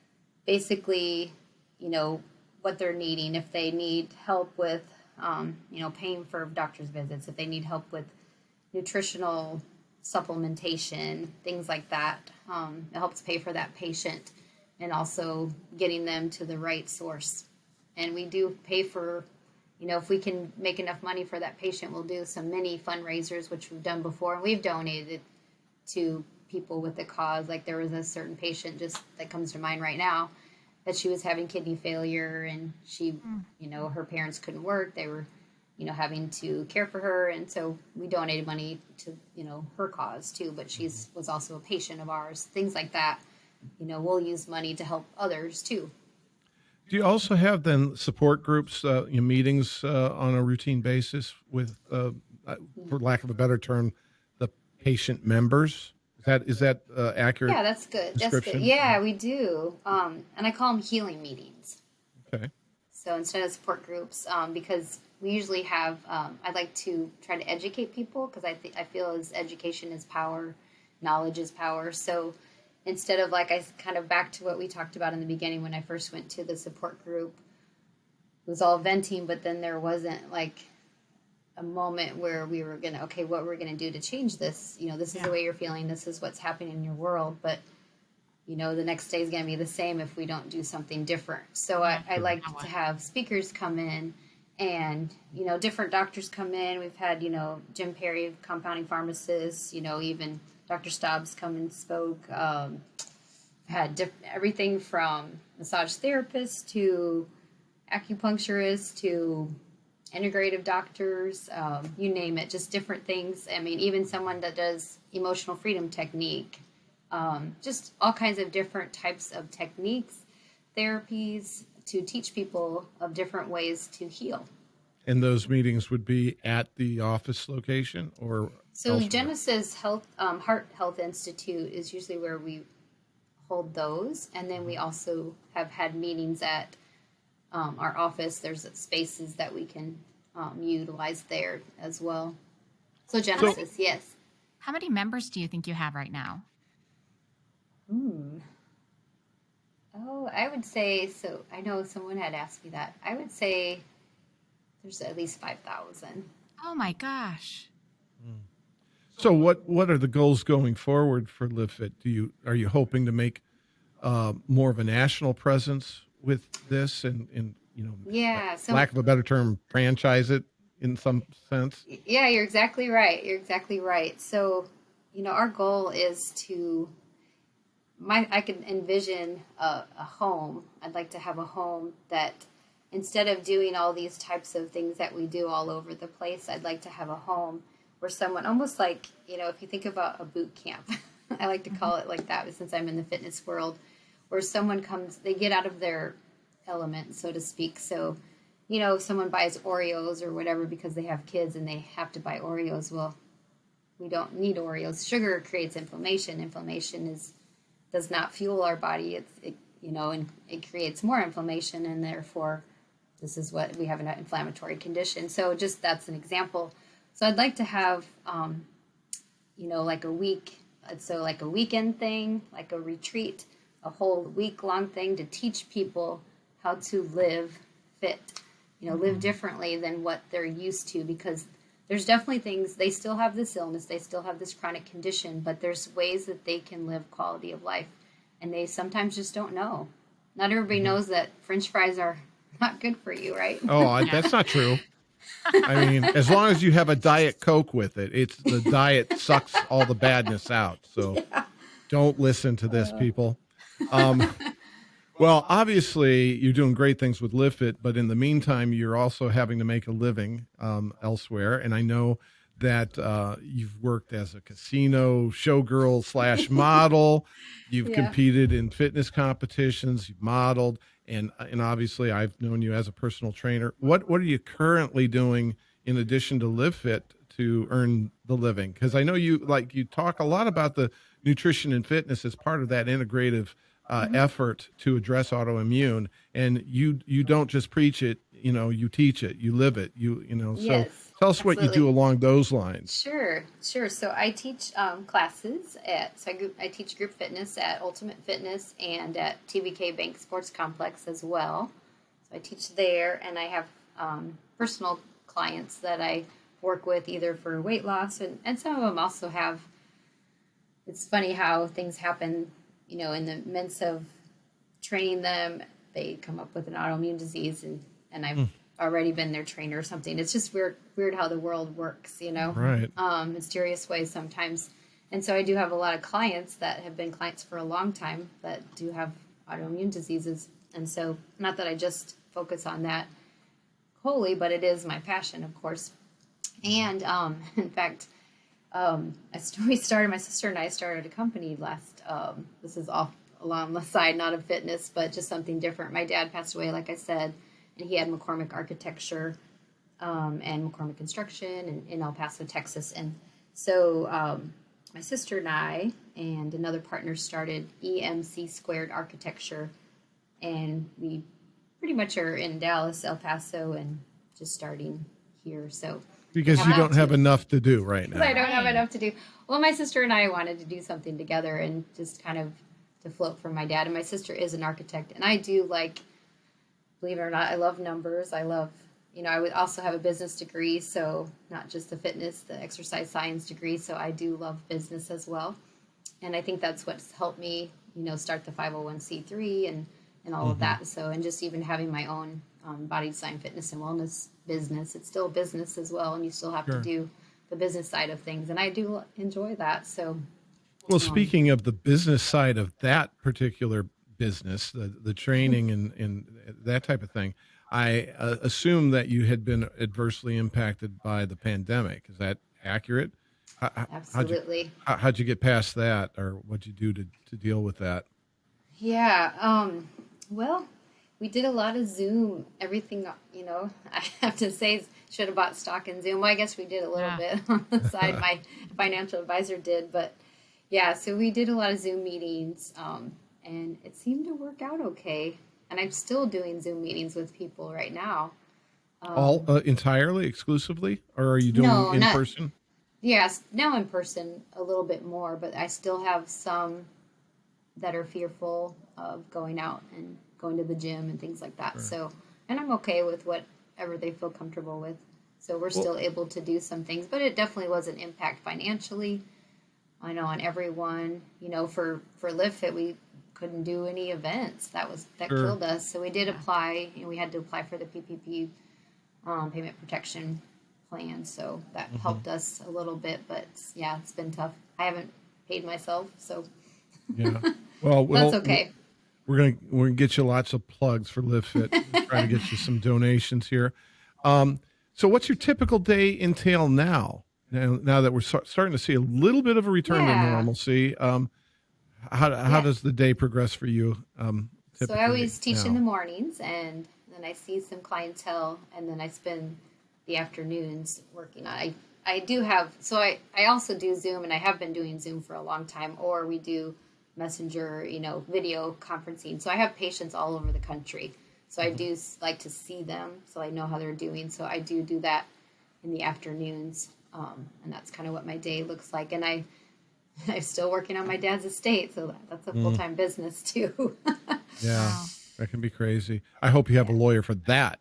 basically, you know, what they're needing, if they need help with, um, you know, paying for doctor's visits, if they need help with nutritional supplementation, things like that. Um, it helps pay for that patient and also getting them to the right source. And we do pay for, you know, if we can make enough money for that patient, we'll do some mini fundraisers, which we've done before. And we've donated to people with the cause. Like there was a certain patient just that comes to mind right now that she was having kidney failure and she, mm. you know, her parents couldn't work. They were, you know, having to care for her. And so we donated money to, you know, her cause too, but she's was also a patient of ours, things like that. You know, we'll use money to help others too. Do you also have then support groups, uh, you know, meetings uh, on a routine basis with, uh, for lack of a better term, the patient members? Is that, is that uh, accurate? Yeah, that's good. That's good. Yeah, we do. Um, and I call them healing meetings. Okay. So instead of support groups, um, because we usually have, um, I like to try to educate people because I th- I feel as education is power, knowledge is power. So instead of like, I kind of back to what we talked about in the beginning when I first went to the support group, it was all venting, but then there wasn't like a moment where we were going to, okay, what we're going to do to change this? You know, this is yeah. the way you're feeling. This is what's happening in your world. But, you know, the next day is going to be the same if we don't do something different. So I, I like to have speakers come in and, you know, different doctors come in. We've had, you know, Jim Perry, compounding pharmacist, you know, even Doctor Stobbs come and spoke. Um, had diff- everything from massage therapists to acupuncturists to integrative doctors, um, you name it, just different things. I mean, even someone that does emotional freedom technique, um, just all kinds of different types of techniques, therapies to teach people of different ways to heal. And those meetings would be at the office location or so elsewhere? Genesis Health um, Heart Health Institute is usually where we hold those, and then we also have had meetings at um, our office. There's spaces that we can um, utilize there as well. So Genesis, so, yes. How many members do you think you have right now? Hmm. Oh, I would say, so I know someone had asked me that. I would say there's at least five thousand. Oh my gosh. So what, what are the goals going forward for LiveFit? Do you, are you hoping to make uh, more of a national presence with this, and, and you know, Yeah. So, lack of a better term, franchise it in some sense. yeah, you're exactly right. You're exactly right. So, you know, our goal is to, my, I can envision a, a home. I'd like to have a home that instead of doing all these types of things that we do all over the place, I'd like to have a home where someone, almost like, you know, if you think about a boot camp, I like to call it like that since I'm in the fitness world, where someone comes, they get out of their element, so to speak. So, you know, if someone buys Oreos or whatever because they have kids and they have to buy Oreos, well, we don't need Oreos. Sugar creates inflammation. Inflammation is does not fuel our body. It's, it, you know, and it creates more inflammation, and therefore this is what we have, an inflammatory condition. So just that's an example. So I'd like to have, um, you know, like a week, so like a weekend thing, like a retreat, a whole week long thing to teach people how to live fit, you know, live differently than what they're used to, because there's definitely things, they still have this illness, they still have this chronic condition, but there's ways that they can live quality of life, and they sometimes just don't know. Not everybody knows that French fries are not good for you, right? Oh, I, that's not true. I mean, as long as you have a Diet Coke with it, it's the diet sucks all the badness out. So yeah. Don't listen to this, people. Um, well, obviously, you're doing great things with LiveFit, but in the meantime, you're also having to make a living um, elsewhere. And I know that uh, you've worked as a casino showgirl slash model. You've Yeah. competed in fitness competitions. You've modeled. And and obviously, I've known you as a personal trainer. What what are you currently doing in addition to LiveFit to earn the living? Because I know you like you talk a lot about the nutrition and fitness as part of that integrative uh, mm-hmm. effort to address autoimmune. And you you don't just preach it, you know, you teach it, you live it. You you know. Yes, so tell us absolutely. what you do along those lines. Sure, sure. So I teach um, classes at, so I, group, I teach group fitness at Ultimate Fitness and at T B K Bank Sports Complex as well. So I teach there, and I have um, personal clients that I work with either for weight loss, and, and some of them also have, it's funny how things happen, you know, in the midst of training them, they come up with an autoimmune disease, and, and I've mm. already been their trainer or something. It's just weird, weird how the world works, you know, right. um, mysterious ways sometimes. And so I do have a lot of clients that have been clients for a long time that do have autoimmune diseases. And so, not that I just focus on that wholly, but it is my passion, of course. And um, in fact, um, I st- we started, my sister and I started a company last, um, this is off along the side, not of fitness, but just something different. My dad passed away, like I said, and he had McCormick Architecture um, and McCormick Construction in, in El Paso, Texas. And so um, my sister and I and another partner started E M C Squared Architecture, and we pretty much are in Dallas, El Paso, and just starting here. So because you don't have enough to do right now. I don't have enough to do. Well, my sister and I wanted to do something together and just kind of to float from my dad. And my sister is an architect, and I do like, believe it or not, I love numbers. I love, you know, I would also have a business degree, so not just the fitness, the exercise science degree. So I do love business as well. And I think that's what's helped me, you know, start the five oh one c three and, and all mm-hmm. of that. So, and just even having my own um, body design, fitness, and wellness business, it's still a business as well. And you still have sure. to do the business side of things. And I do enjoy that. So, well, um, speaking of the business side of that particular business, the, the training and, and that type of thing, I uh, assume that you had been adversely impacted by the pandemic. Is that accurate? How, Absolutely. How'd you, how'd you get past that, or what'd you do to, to deal with that? Yeah. Um, well, we did a lot of Zoom, everything, you know, I have to say, should have bought stock in Zoom. Well, I guess we did a little yeah. bit on the side. My financial advisor did, but yeah, so we did a lot of Zoom meetings, um, and it seemed to work out okay. And I'm still doing Zoom meetings with people right now. Um, All uh, entirely, exclusively, or are you doing no, in not, person? Yes, now in person a little bit more, but I still have some that are fearful of going out and going to the gym and things like that. Sure. So, and I'm okay with whatever they feel comfortable with. So we're well, still able to do some things, but it definitely was an impact financially. I know on everyone, you know, for, for LiveFit, we couldn't do any events. That was that Sure. killed us. So we did apply, and we had to apply for the P P P um, payment protection plan. So that Mm-hmm. helped us a little bit. But yeah, it's been tough. I haven't paid myself, so Yeah. Well, well that's okay. We're gonna we're gonna get you lots of plugs for LiveFit. Try to get you some donations here. Um, so, what's your typical day entail now? Now, now that we're start, starting to see a little bit of a return Yeah. to normalcy, um, how how Yeah. does the day progress for you? Um, So I always teach now? in the mornings, and then I see some clientele, and then I spend the afternoons working on. I I do have so I I also do Zoom, and I have been doing Zoom for a long time, or we do Messenger, you know, video conferencing. So I have patients all over the country. So I do s- like to see them, so I know how they're doing. So I do do that in the afternoons, um, and that's kind of what my day looks like. And I I'm still working on my dad's estate, so that, that's a full time business too. Yeah, Wow. that can be crazy. I hope you have a lawyer for that.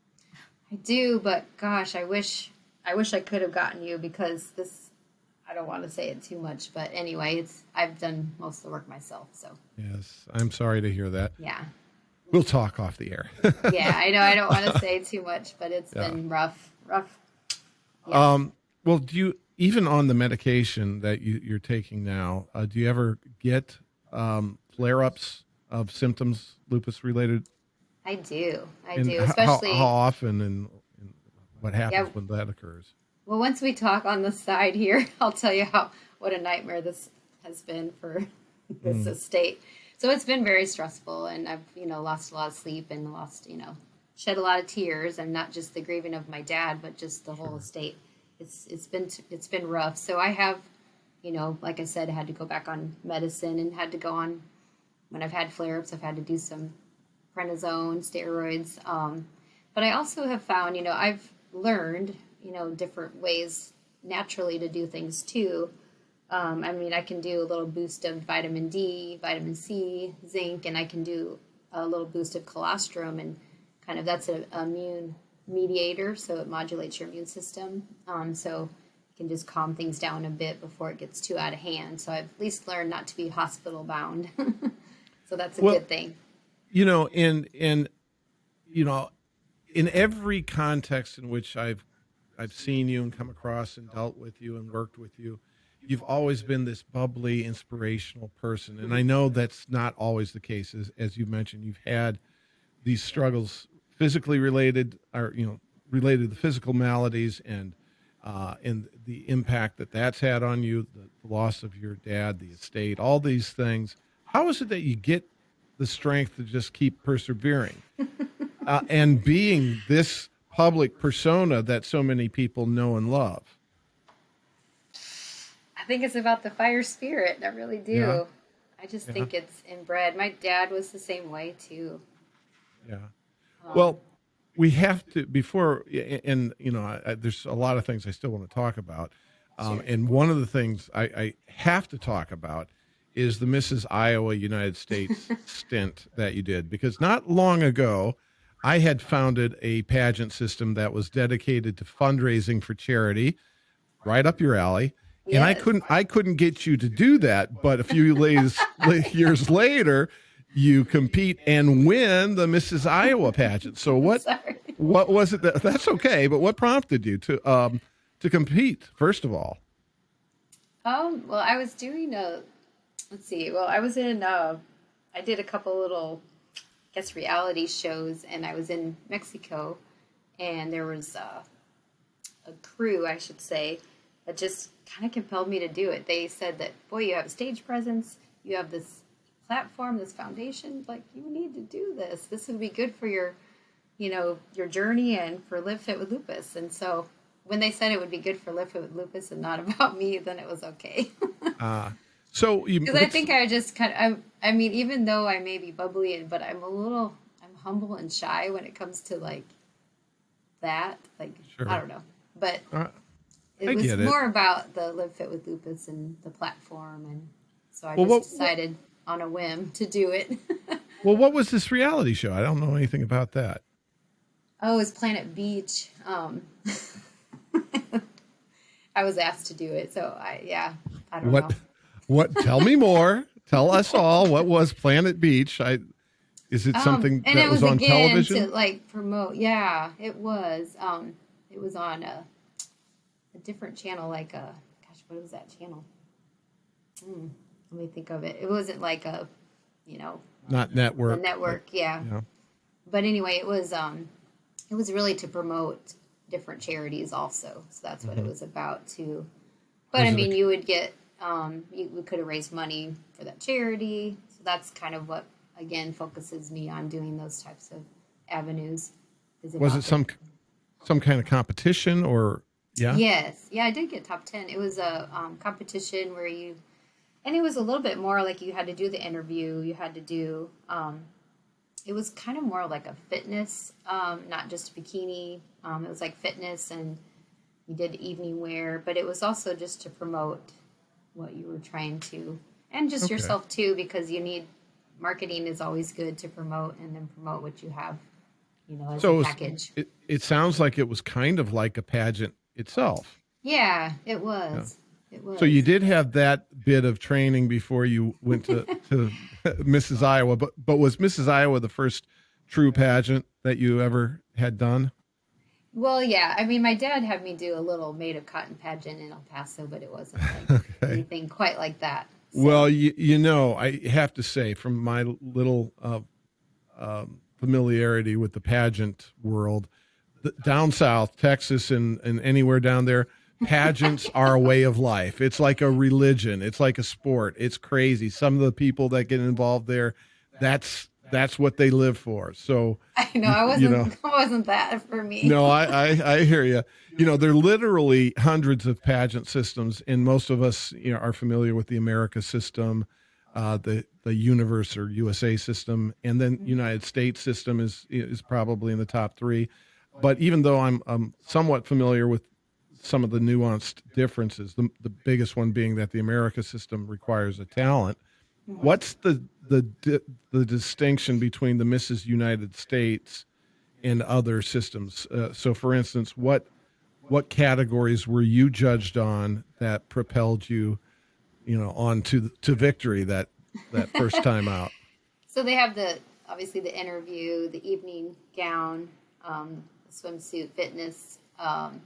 I do, but gosh, I wish I wish I could have gotten you, because this I don't want to say it too much, but anyway, it's I've done most of the work myself, so Yes, I'm sorry to hear that. yeah. We'll talk off the air. Yeah, I know I don't want to say too much, but it's Yeah. been rough. Rough. Yeah. Um, well, do you, even on the medication that you, you're taking now, uh, do you ever get um, flare-ups of symptoms, lupus related? I do. I And do, h- especially how, how often and, and what happens Yeah. when that occurs? well, once we talk on the side here, I'll tell you how what a nightmare this has been for this estate. So it's been very stressful, and I've, you know, lost a lot of sleep and lost, you know, shed a lot of tears, and not just the grieving of my dad, but just the whole estate. It's it's been it's been rough. So I have, you know, like I said, had to go back on medicine, and had to go on when I've had flare-ups. I've had to do some prednisone, steroids. Um, but I also have found, you know, I've learned, you know, different ways naturally to do things too. Um, I mean, I can do a little boost of vitamin D, vitamin C, zinc, and I can do a little boost of colostrum, and kind of that's an immune mediator, so it modulates your immune system. Um, so you can just calm things down a bit before it gets too out of hand. So I've at least learned not to be hospital bound. So that's a Well, good thing. You know, in in you know, in every context in which I've I've seen you and come across and dealt with you and worked with you, you've always been this bubbly, inspirational person. And I know that's not always the case. As, as you mentioned, you've had these struggles physically related, or, you know, related to physical maladies, and uh, and the impact that that's had on you, the, the loss of your dad, the estate, all these things. How is it that you get the strength to just keep persevering uh, and being this public persona that so many people know and love? I think it's about the fire spirit. I really do. Yeah. I just Yeah. think it's inbred. My dad was the same way too. Yeah. Well, we have to, before, and, you know, I, I, there's a lot of things I still want to talk about. Um, Sure. And one of the things I, I have to talk about is the Missus Iowa United States stint that you did, because not long ago, I had founded a pageant system that was dedicated to fundraising for charity, right up your alley. And I Yes. couldn't, I couldn't get you to do that. But a few lays, years later, you compete and win the Missus Iowa pageant. So what, Sorry. what was it that, that's okay, but what prompted you to, um, to compete, first of all? Um, well, I was doing a, let's see, well, I was in, uh, I did a couple little, I guess, reality shows, and I was in Mexico, and there was uh, a crew, I should say, that just kind of compelled me to do it. They said that, boy, you have a stage presence, you have this platform, this foundation, like, you need to do this. This would be good for your, you know, your journey and for LiveFit with Lupus. And so when they said it would be good for LiveFit with Lupus and not about me, then it was okay. Uh, so you, Because I think I just kind of, I, I mean, even though I may be bubbly, and but I'm a little, I'm humble and shy when it comes to like that. Like, Sure. I don't know. But uh, it I was get it. more about the LiveFit with Lupus and the platform. And so I Well, just what- decided on a whim to do it. well, what was this reality show? I don't know anything about that. Oh, it was Planet Beach. Um, I was asked to do it. So I, yeah, I don't What, know. what, tell me more. tell us all, what was Planet Beach? I is it something um, and that it was, was on again television? to like promote. Yeah, it was. Um, it was on a, a different channel, like a gosh, what was that channel? Hmm, let me think of it. It wasn't like a, you know, Not network. the network. But, yeah. yeah. But anyway, it was um, it was really to promote different charities also. So that's what Mm-hmm. it was about too. But Was I it mean, a- you would get um, you, we could have raised money for that charity. So that's kind of what again focuses me on doing those types of avenues. Is Was about it some some kind of competition or yeah? Yes, yeah, I did get top ten. It was a um, competition where you, and it was a little bit more like you had to do the interview. You had to do. Um, it was kind of more like a fitness, um, not just bikini. Um, it was like fitness, and you did evening wear, but it was also just to promote what you were trying to, and just Okay. yourself too, because you need marketing is always good to promote, and then promote what you have, you know, as So it a was- package. it, it sounds like it was kind of like a pageant itself. Yeah, it was. It was. So you did have that bit of training before you went to, to Missus Iowa, but but was Missus Iowa the first true pageant that you ever had done? Well, yeah. I mean, my dad had me do a little made of cotton pageant in El Paso, but it wasn't like Okay. anything quite like that. So, Well, you, you know, I have to say, from my little uh, um, familiarity with the pageant world, the, down south, Texas, and, and anywhere down there, pageants are a way of life. It's like a religion. It's like a sport. It's crazy. Some of the people that get involved there, that's that's what they live for. So I know I you wasn't. know. I wasn't that for me. no, I, I, I hear you. You know, there are literally hundreds of pageant systems, and most of us, you know, are familiar with the America system, uh, the the Universe or U S A system, and then United States system is is probably in the top three. But even though I'm I'm somewhat familiar with some of the nuanced differences, the the biggest one being that the America system requires a talent. What's the the di- the distinction between the Missus United States and other systems? Uh, so, for instance, what what categories were you judged on that propelled you, you know, on to to victory that that first time out? So they have the obviously the interview, the evening gown, um, swimsuit, fitness, um,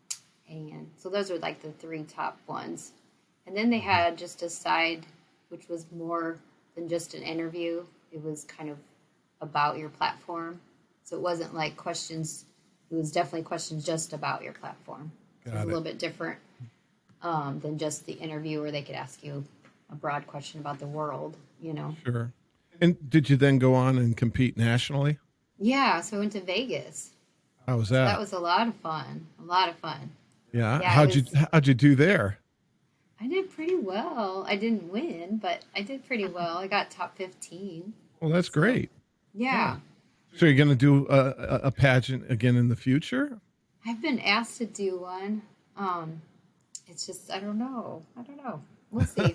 and so those are like the three top ones. And then they had just a side, which was more than just an interview. It was kind of about your platform. So it wasn't like questions. It was definitely questions just about your platform. So it was Got a it. little bit different um, than just the interview where they could ask you a broad question about the world, you know. Sure. And did you then go on and compete nationally? Yeah, so I went to Vegas. How was that? That was a lot of fun. A lot of fun. yeah. yeah, it How'd you was- How'd you do there? I did pretty well. I didn't win, but I did pretty well. I got top fifteen. Well, that's great. Yeah. So you're going to do a, a, a pageant again in the future? I've been asked to do one. Um, it's just, I don't know. I don't know. We'll see.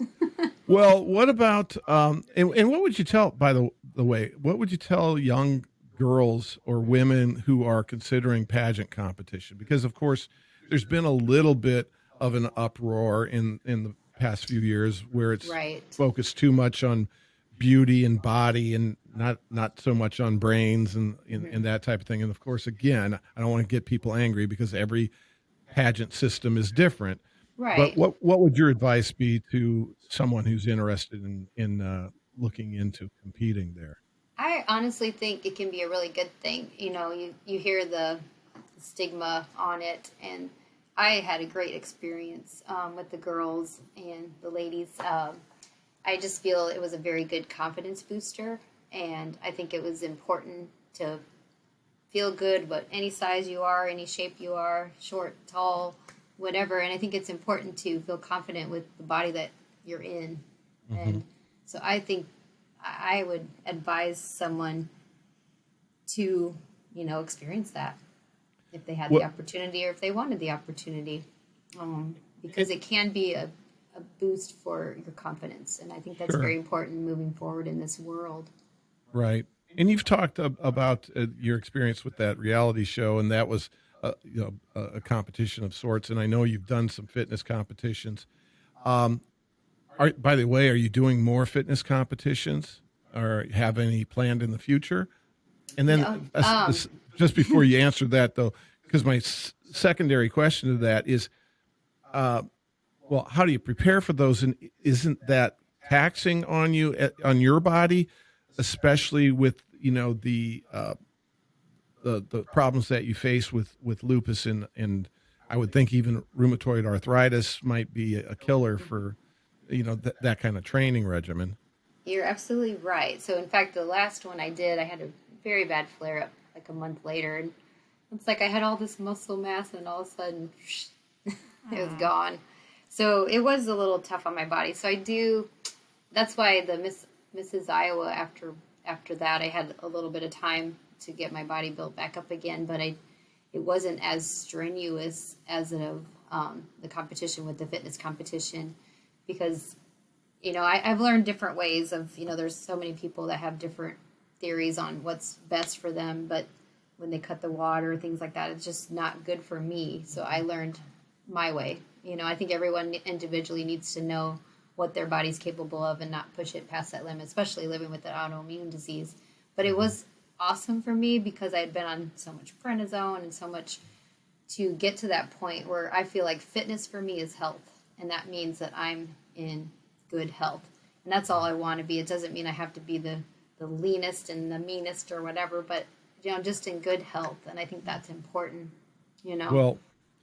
Well, what about um, and, and what would you tell? By the the way, what would you tell young girls or women who are considering pageant competition? Because of course, there's been a little bit of an uproar in in the past few years where it's Right. focused too much on beauty and body and not not so much on brains and, and and that type of thing. And of course, again, I don't want to get people angry because every pageant system is different. Right. But what what would your advice be to someone who's interested in in uh, looking into competing there? I honestly think it can be a really good thing. You know, you, you hear the stigma on it, and I had a great experience um, with the girls and the ladies. Um, I just feel it was a very good confidence booster, and I think it was important to feel good, but any size you are, any shape you are, short, tall, whatever. And I think it's important to feel confident with the body that you're in. And so I think I would advise someone to, you know, experience that if they had Well- the opportunity or if they wanted the opportunity, um, because it can be a, a boost for your confidence. And I think that's Sure. very important moving forward in this world. Right. And you've talked ab- about uh, your experience with that reality show, and that was uh, you know a, a competition of sorts. And I know you've done some fitness competitions. Um, are, by the way, are you doing more fitness competitions or have any planned in the future? And then No. uh, Um. this- just before you answer that, though, because my s- secondary question to that is, uh, well, how do you prepare for those? And isn't that taxing on you, uh, on your body, especially with, you know, the, uh, the, the problems that you face with, with lupus and, and I would think even rheumatoid arthritis might be a killer for, you know, th- that kind of training regimen. You're absolutely right. So in fact, the last one I did, I had a very bad flare up like a month later, and it's like I had all this muscle mass, and all of a sudden, it was gone. So it was a little tough on my body. So I do. That's why the Miss Missus Iowa after after that, I had a little bit of time to get my body built back up again, but I it wasn't as strenuous as of um, the competition with the fitness competition, because you know I, I've learned different ways of you know there's so many people that have different theories on what's best for them, but when they cut the water, things like that, it's just not good for me. So I learned my way. You know, I think everyone individually needs to know what their body's capable of and not push it past that limit, especially living with an autoimmune disease. But it was awesome for me because I had been on so much prednisone and so much to get to that point where I feel like fitness for me is health. And that means that I'm in good health. And that's all I want to be. It doesn't mean I have to be the the leanest and the meanest or whatever, but you know, just in good health. And I think that's important, you know. Well,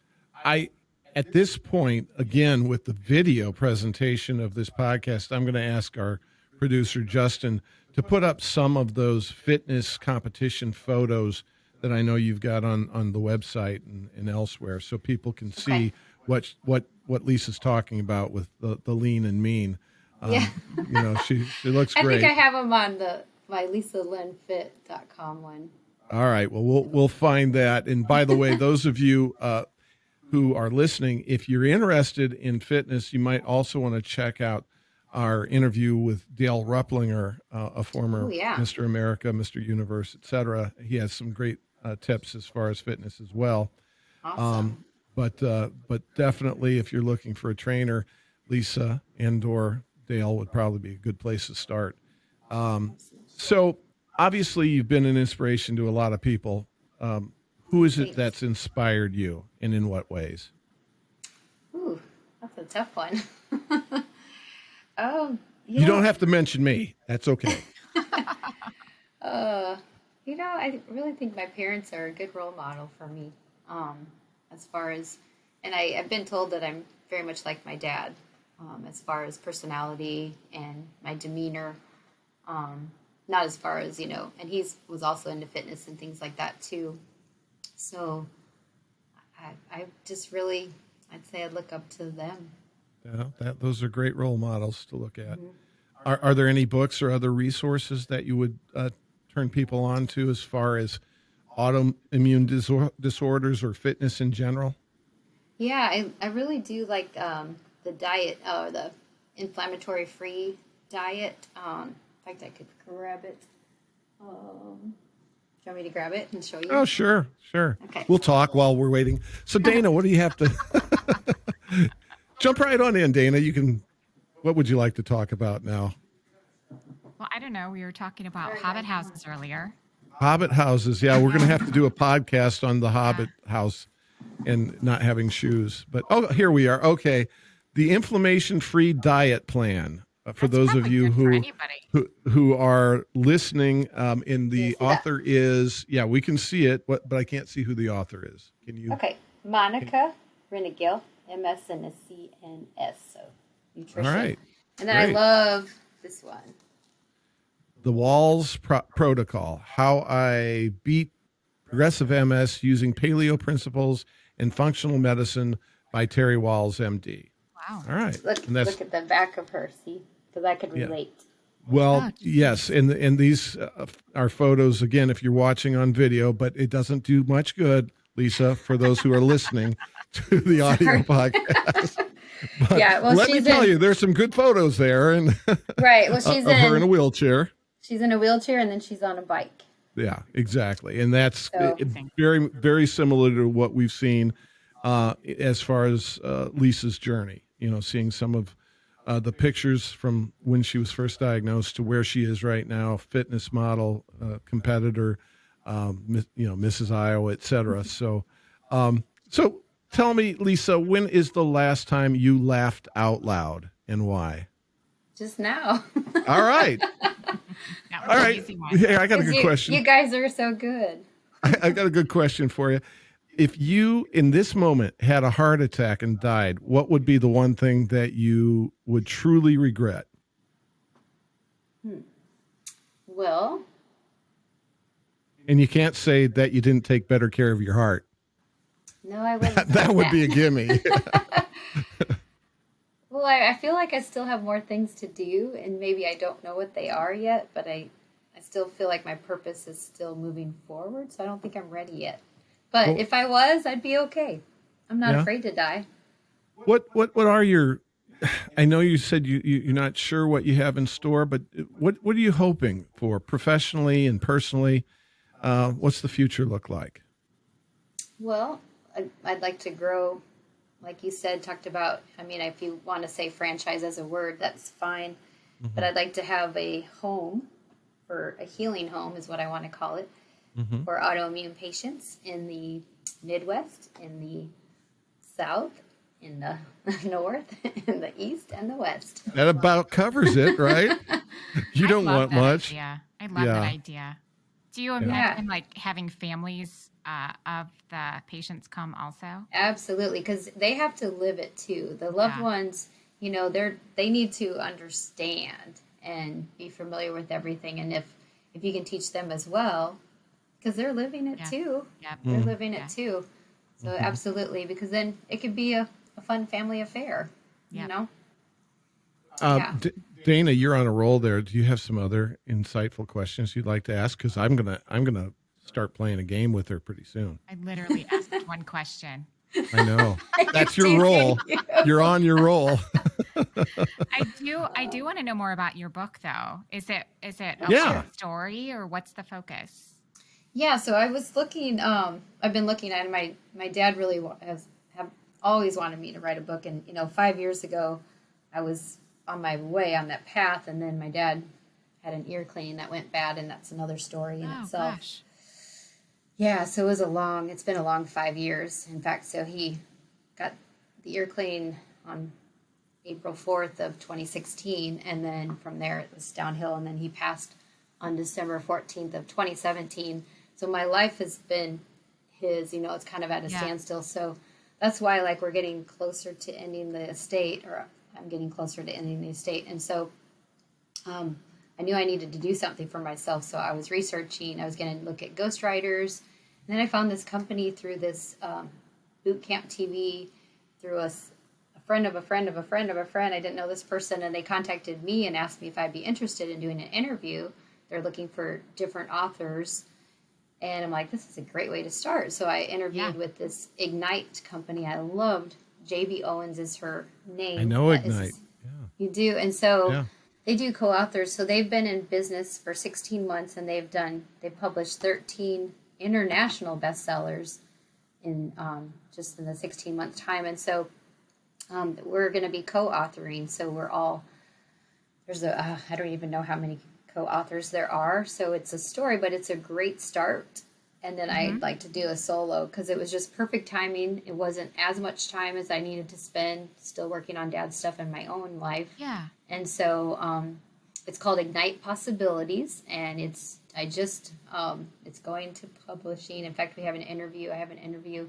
I at this point, again, with the video presentation of this podcast, I'm going to ask our producer Justin to put up some of those fitness competition photos that I know you've got on, on the website and, and elsewhere, so people can see Okay. what what what Lisa's talking about with the, the lean and mean. Um, Yeah. you know, she she looks I great. think I have them on the my lisa lynn fit dot com one. All right. Well, we'll we'll find that. And by the way, those of you uh, who are listening, if you're interested in fitness, you might also want to check out our interview with Dale Rupplinger, uh, a former Oh, yeah. Mister America, Mister Universe, et cetera. He has some great uh, tips as far as fitness as well. Awesome. Um, but uh, but definitely, if you're looking for a trainer, Lisa and or Dale would probably be a good place to start. Um, so obviously, you've been an inspiration to a lot of people. Um, who is it Thanks. that's inspired you, and in what ways? Ooh, that's a tough one. um, You don't have to mention me. That's okay. Uh, you know, I really think my parents are a good role model for me. Um, as far as, and I, I've been told that I'm very much like my dad, um, as far as personality and my demeanor. Um, not as far as, you know, and he's was also into fitness and things like that too. So I, I just really, I'd say I look up to them. Yeah, that, those are great role models to look at. Mm-hmm. Are, are there any books or other resources that you would uh, turn people on to as far as autoimmune disor- disorders or fitness in general? Yeah, I, I really do like um, the diet, or the inflammatory-free diet. Um, in fact, I could grab it. Um, do you want me to grab it and show you? Oh, sure, sure. Okay. We'll talk while we're waiting. So, Dana, what do you have to jump right on in, Dana? You can. What would you like to talk about now? Well, I don't know. We were talking about hobbit houses earlier. Hobbit houses. Yeah, we're going to have to do a podcast on the Hobbit house and not having shoes. But oh, here we are. Okay, the inflammation-free diet plan uh, for That's those of probably you good for who anybody. who who are listening. Um, and the Can you see that? author is yeah, we can see it, but, but I can't see who the author is. Can you? Okay, Monica Renegill, M S and a C N S, so nutrition. All right. And then Great. I love this one. The Walls Pro- Protocol: How I Beat Progressive M S Using Paleo Principles and Functional Medicine by Terry Walls, M D. Wow. All right. Look, And that's- look at the back of her, see? Because I could Yeah. relate. Well, Oh, yes, and and these uh, are photos again if you're watching on video, but it doesn't do much good, Lisa, for those who are listening to the audio podcast. But Yeah, well, let me she's tell in- you, there's some good photos there, and Right, well, she's of her in a in, wheelchair. she's in a wheelchair, and then she's on a bike. Yeah, exactly, and that's So- it- very very similar to what we've seen uh, as far as uh, Lisa's journey. You know, seeing some of uh, the pictures from when she was first diagnosed to where she is right now, fitness model, uh, competitor, um, you know, Missus Iowa, et cetera. So, um, so tell me, Lisa, when is the last time you laughed out loud and why? Just now. All right. All right. Here, I got a good you, question. You guys are so good. I, I got a good question for you. If you, in this moment, had a heart attack and died, what would be the one thing that you would truly regret? Hmm. Well. And you can't say that you didn't take better care of your heart. No, I wouldn't. That, that would be a gimme. Well, I, I feel like I still have more things to do, and maybe I don't know what they are yet, but I, I still feel like my purpose is still moving forward, so I don't think I'm ready yet. But well, if I was, I'd be okay. I'm not yeah. afraid to die. What what what are your, I know you said you, you, you're not sure what you have in store, but what, what are you hoping for professionally and personally? Uh, what's the future look like? Well, I'd, I'd like to grow. Like you said, talked about, I mean, if you want to say franchise as a word, that's fine. Mm-hmm. But I'd like to have a home, or a healing home is what I want to call it, mm-hmm. for autoimmune patients in the Midwest, in the South, in the North, in the East, and the West. That about covers it, right? You don't want much. Yeah, I love yeah. that idea. Do you imagine yeah. like having families uh, of the patients come also? Absolutely, because they have to live it too. The loved yeah. ones, you know, they're they need to understand and be familiar with everything. And if if you can teach them as well, because they're living it yeah. too. Yep. They're mm. living yeah. it too. So mm-hmm. absolutely, because then it could be a, a fun family affair. Yep. You know. Uh, yeah. D- Dana, you're on a roll there. Do you have some other insightful questions you'd like to ask? Because I'm gonna I'm gonna start playing a game with her pretty soon. I literally asked one question. I know. That's your role. You. You're on your roll. I do I do want to know more about your book though. Is it is it a yeah. story or what's the focus? Yeah, so I was looking um I've been looking at it. my my dad really has have always wanted me to write a book, and you know, five years ago I was on my way on that path, and then my dad had an ear clean that went bad, and that's another story in oh, itself. Gosh. Yeah, so it was a long, it's been a long five years. In fact, so he got the ear clean on April fourth of twenty sixteen, and then from there it was downhill, and then he passed on December fourteenth of twenty seventeen. So my life has been his, you know, it's kind of at a yeah. standstill. So that's why, like, we're getting closer to ending the estate, or I'm getting closer to ending the estate. And so um, I knew I needed to do something for myself. So I was researching, I was going to look at ghostwriters. And then I found this company through this um, boot camp T V, through a, a friend of a friend of a friend of a friend. I didn't know this person, and they contacted me and asked me if I'd be interested in doing an interview. They're looking for different authors. And I'm like, this is a great way to start. So I interviewed yeah. with this Ignite company. I loved J B Owens is her name. I know Ignite. Is, yeah. You do. And so yeah. they do co-authors. So they've been in business for sixteen months, and they've done, they've published thirteen international bestsellers in um, just in the sixteen month time. And so um, we're going to be co-authoring. So we're all, there's a, uh, I don't even know how many co-authors there are. So it's a story, but it's a great start. And then mm-hmm. I'd like to do a solo, because it was just perfect timing. It wasn't as much time as I needed to spend still working on dad's stuff in my own life. Yeah. And so um, it's called Ignite Possibilities, and it's, I just, um, it's going to publishing. In fact, we have an interview. I have an interview,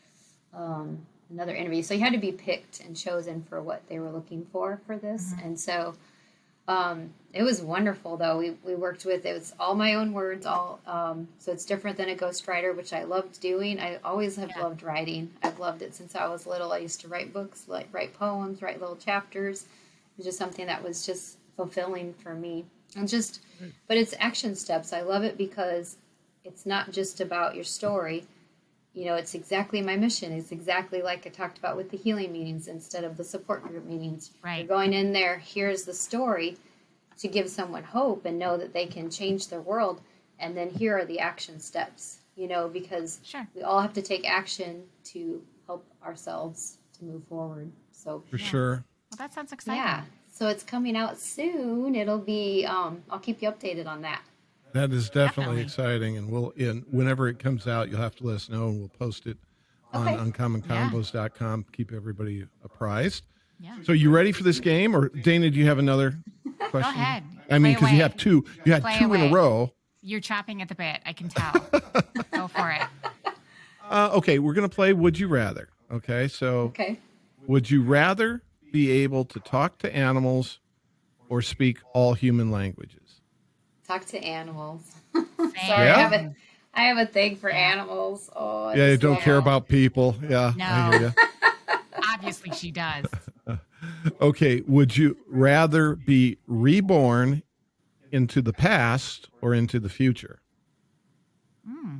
um, another interview. So you had to be picked and chosen for what they were looking for for this. Mm-hmm. And so Um, it was wonderful, though. We we worked with, it was all my own words, all um, so it's different than a ghostwriter, which I loved doing. I always have yeah. loved writing. I've loved it since I was little. I used to write books, like write poems, write little chapters. It was just something that was just fulfilling for me. And just, but it's action steps. I love it because it's not just about your story. You know, it's exactly my mission. It's exactly like I talked about with the healing meetings instead of the support group meetings. Right. You're going in there, here's the story to give someone hope and know that they can change their world. And then here are the action steps, you know, because sure. we all have to take action to help ourselves to move forward. So for yeah. sure. Well, that sounds exciting. Yeah. So it's coming out soon. It'll be, um, I'll keep you updated on that. That is definitely, Definitely. exciting, and we'll in whenever it comes out, you'll have to let us know, and we'll post it on Okay. uncommon convos dot com. Keep everybody apprised. Yeah. So, you ready for this game, or Dana? Do you have another question? Go ahead. I mean, Play because you away. have two. You had Play two in away. a row. You're chopping at the bit. I can tell. Go for it. Uh, okay, we're gonna play Would You Rather. Okay, so Okay. would you rather be able to talk to animals or speak all human languages? Talk to animals. Same. Sorry, Yeah? I have a, I have a thing for animals. Oh, I Yeah, you just don't love care them. about people. Yeah, I hear No. ya. Obviously, she does. Okay, would you rather be reborn into the past or into the future? Mm,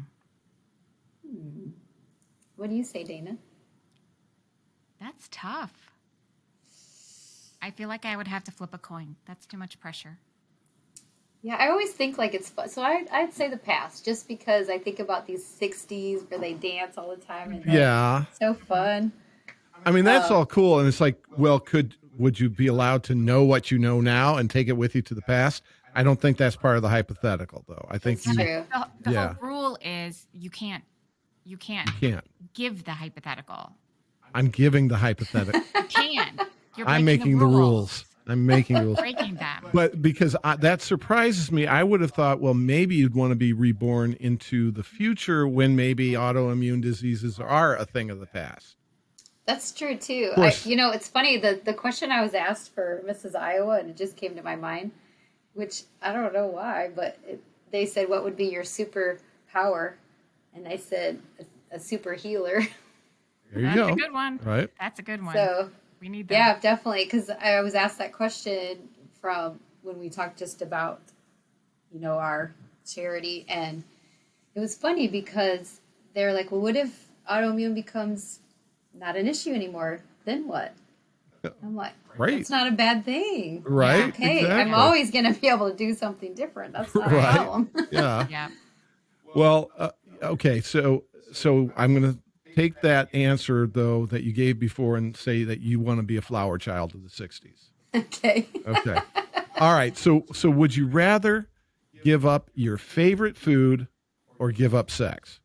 What do you say, Dana? that's tough. I feel like I would have to flip a coin. That's too much pressure. Yeah, I always think like it's fun. So I, I'd say the past, just because I think about these sixties where they dance all the time. And they're Yeah. so fun. I mean, that's Uh, all cool. And it's like, well, could would you be allowed to know what you know now and take it with you to the past? I don't think that's part of the hypothetical, though. I think That's you true. The, the Yeah. whole rule is you can't you can't can't. give the hypothetical. I'm giving the hypothetical. You can. You're I'm breaking making the rules. I'm making the rules. Breaking them. But because I, that surprises me, I would have thought, well, maybe you'd want to be reborn into the future when maybe autoimmune diseases are a thing of the past. That's true too. Of I, course. you know, it's funny. The the question I was asked for Missus Iowa, and it just came to my mind, which I don't know why, but it, they said, "What would be your superpower?" And I said, "A, a super healer." There you That's go. a good one. Right? That's a good one. So we need that. yeah, definitely, because I was asked that question from when we talked just about, you know, our charity, and it was funny because they're like, "Well, what if autoimmune becomes not an issue anymore? Then what?" I'm like, Right. it's not a bad thing. Right? Okay, Exactly. I'm always going to be able to do something different. That's not a Right. problem. Yeah. Yeah. Well, uh, okay. So, so I'm going to take that answer though that you gave before and say that you want to be a flower child of the sixties. Okay. Okay. All right. So, so would you rather give up your favorite food or give up sex?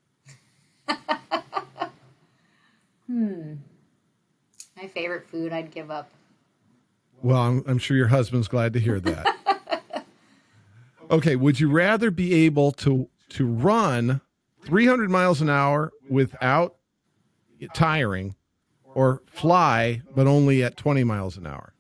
Hmm. My favorite food I'd give up. Well, I'm, I'm sure your husband's glad to hear that. Okay. Would you rather be able to, to run three hundred miles an hour without tiring or fly, but only at twenty miles an hour?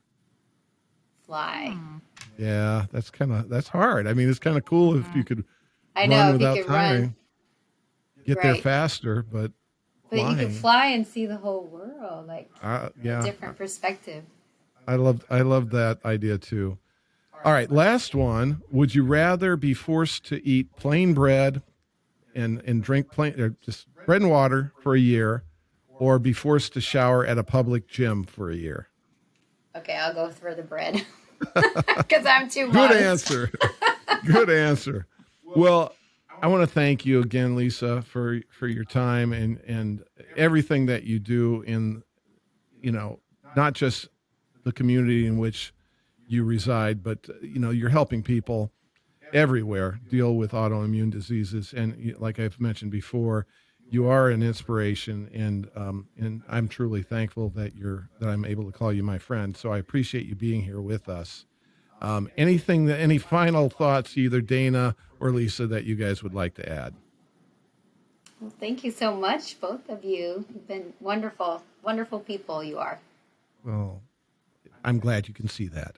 Fly. Hmm. Yeah, that's kind of, that's hard. I mean, it's kind of cool if you could I know, run if without you could tiring, run. get there Right. faster, but But you flying, can fly and see the whole world, like uh, yeah, different perspective. I love, I love that idea too. All right, last one. Would you rather be forced to eat plain bread and, and drink plain, or just bread and water for a year, or be forced to shower at a public gym for a year? Okay, I'll go for the bread because I'm too Good modest. answer. Good answer. Well, I want to thank you again, Lisa, for, for your time and, and everything that you do in, you know, not just the community in which you reside, but, you know, you're helping people everywhere deal with autoimmune diseases. And like I've mentioned before, you are an inspiration, and um, and I'm truly thankful that you're that I'm able to call you my friend. So I appreciate you being here with us. Um, anything that any final thoughts, either Dana or Lisa, that you guys would like to add? Well, thank you so much, both of you. You've been wonderful, wonderful people you are. Well, I'm glad you can see that.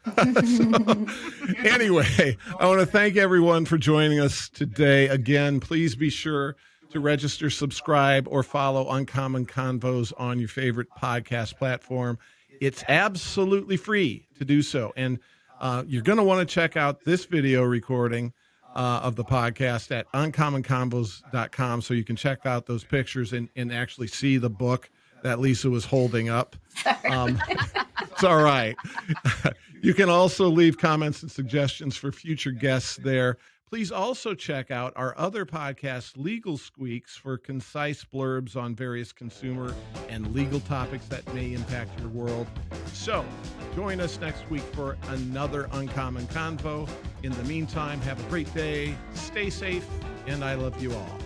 So, anyway, I want to thank everyone for joining us today. Again, please be sure to register, subscribe, or follow Uncommon Convos on your favorite podcast platform. It's absolutely free to do so. And uh, you're going to want to check out this video recording uh, of the podcast at uncommon convos dot com so you can check out those pictures and, and actually see the book that Lisa was holding up. Um, it's all right. You can also leave comments and suggestions for future guests there. Please also check out our other podcast, Legal Squeaks, for concise blurbs on various consumer and legal topics that may impact your world. So join us next week for another Uncommon Convo. In the meantime, have a great day, stay safe, and I love you all.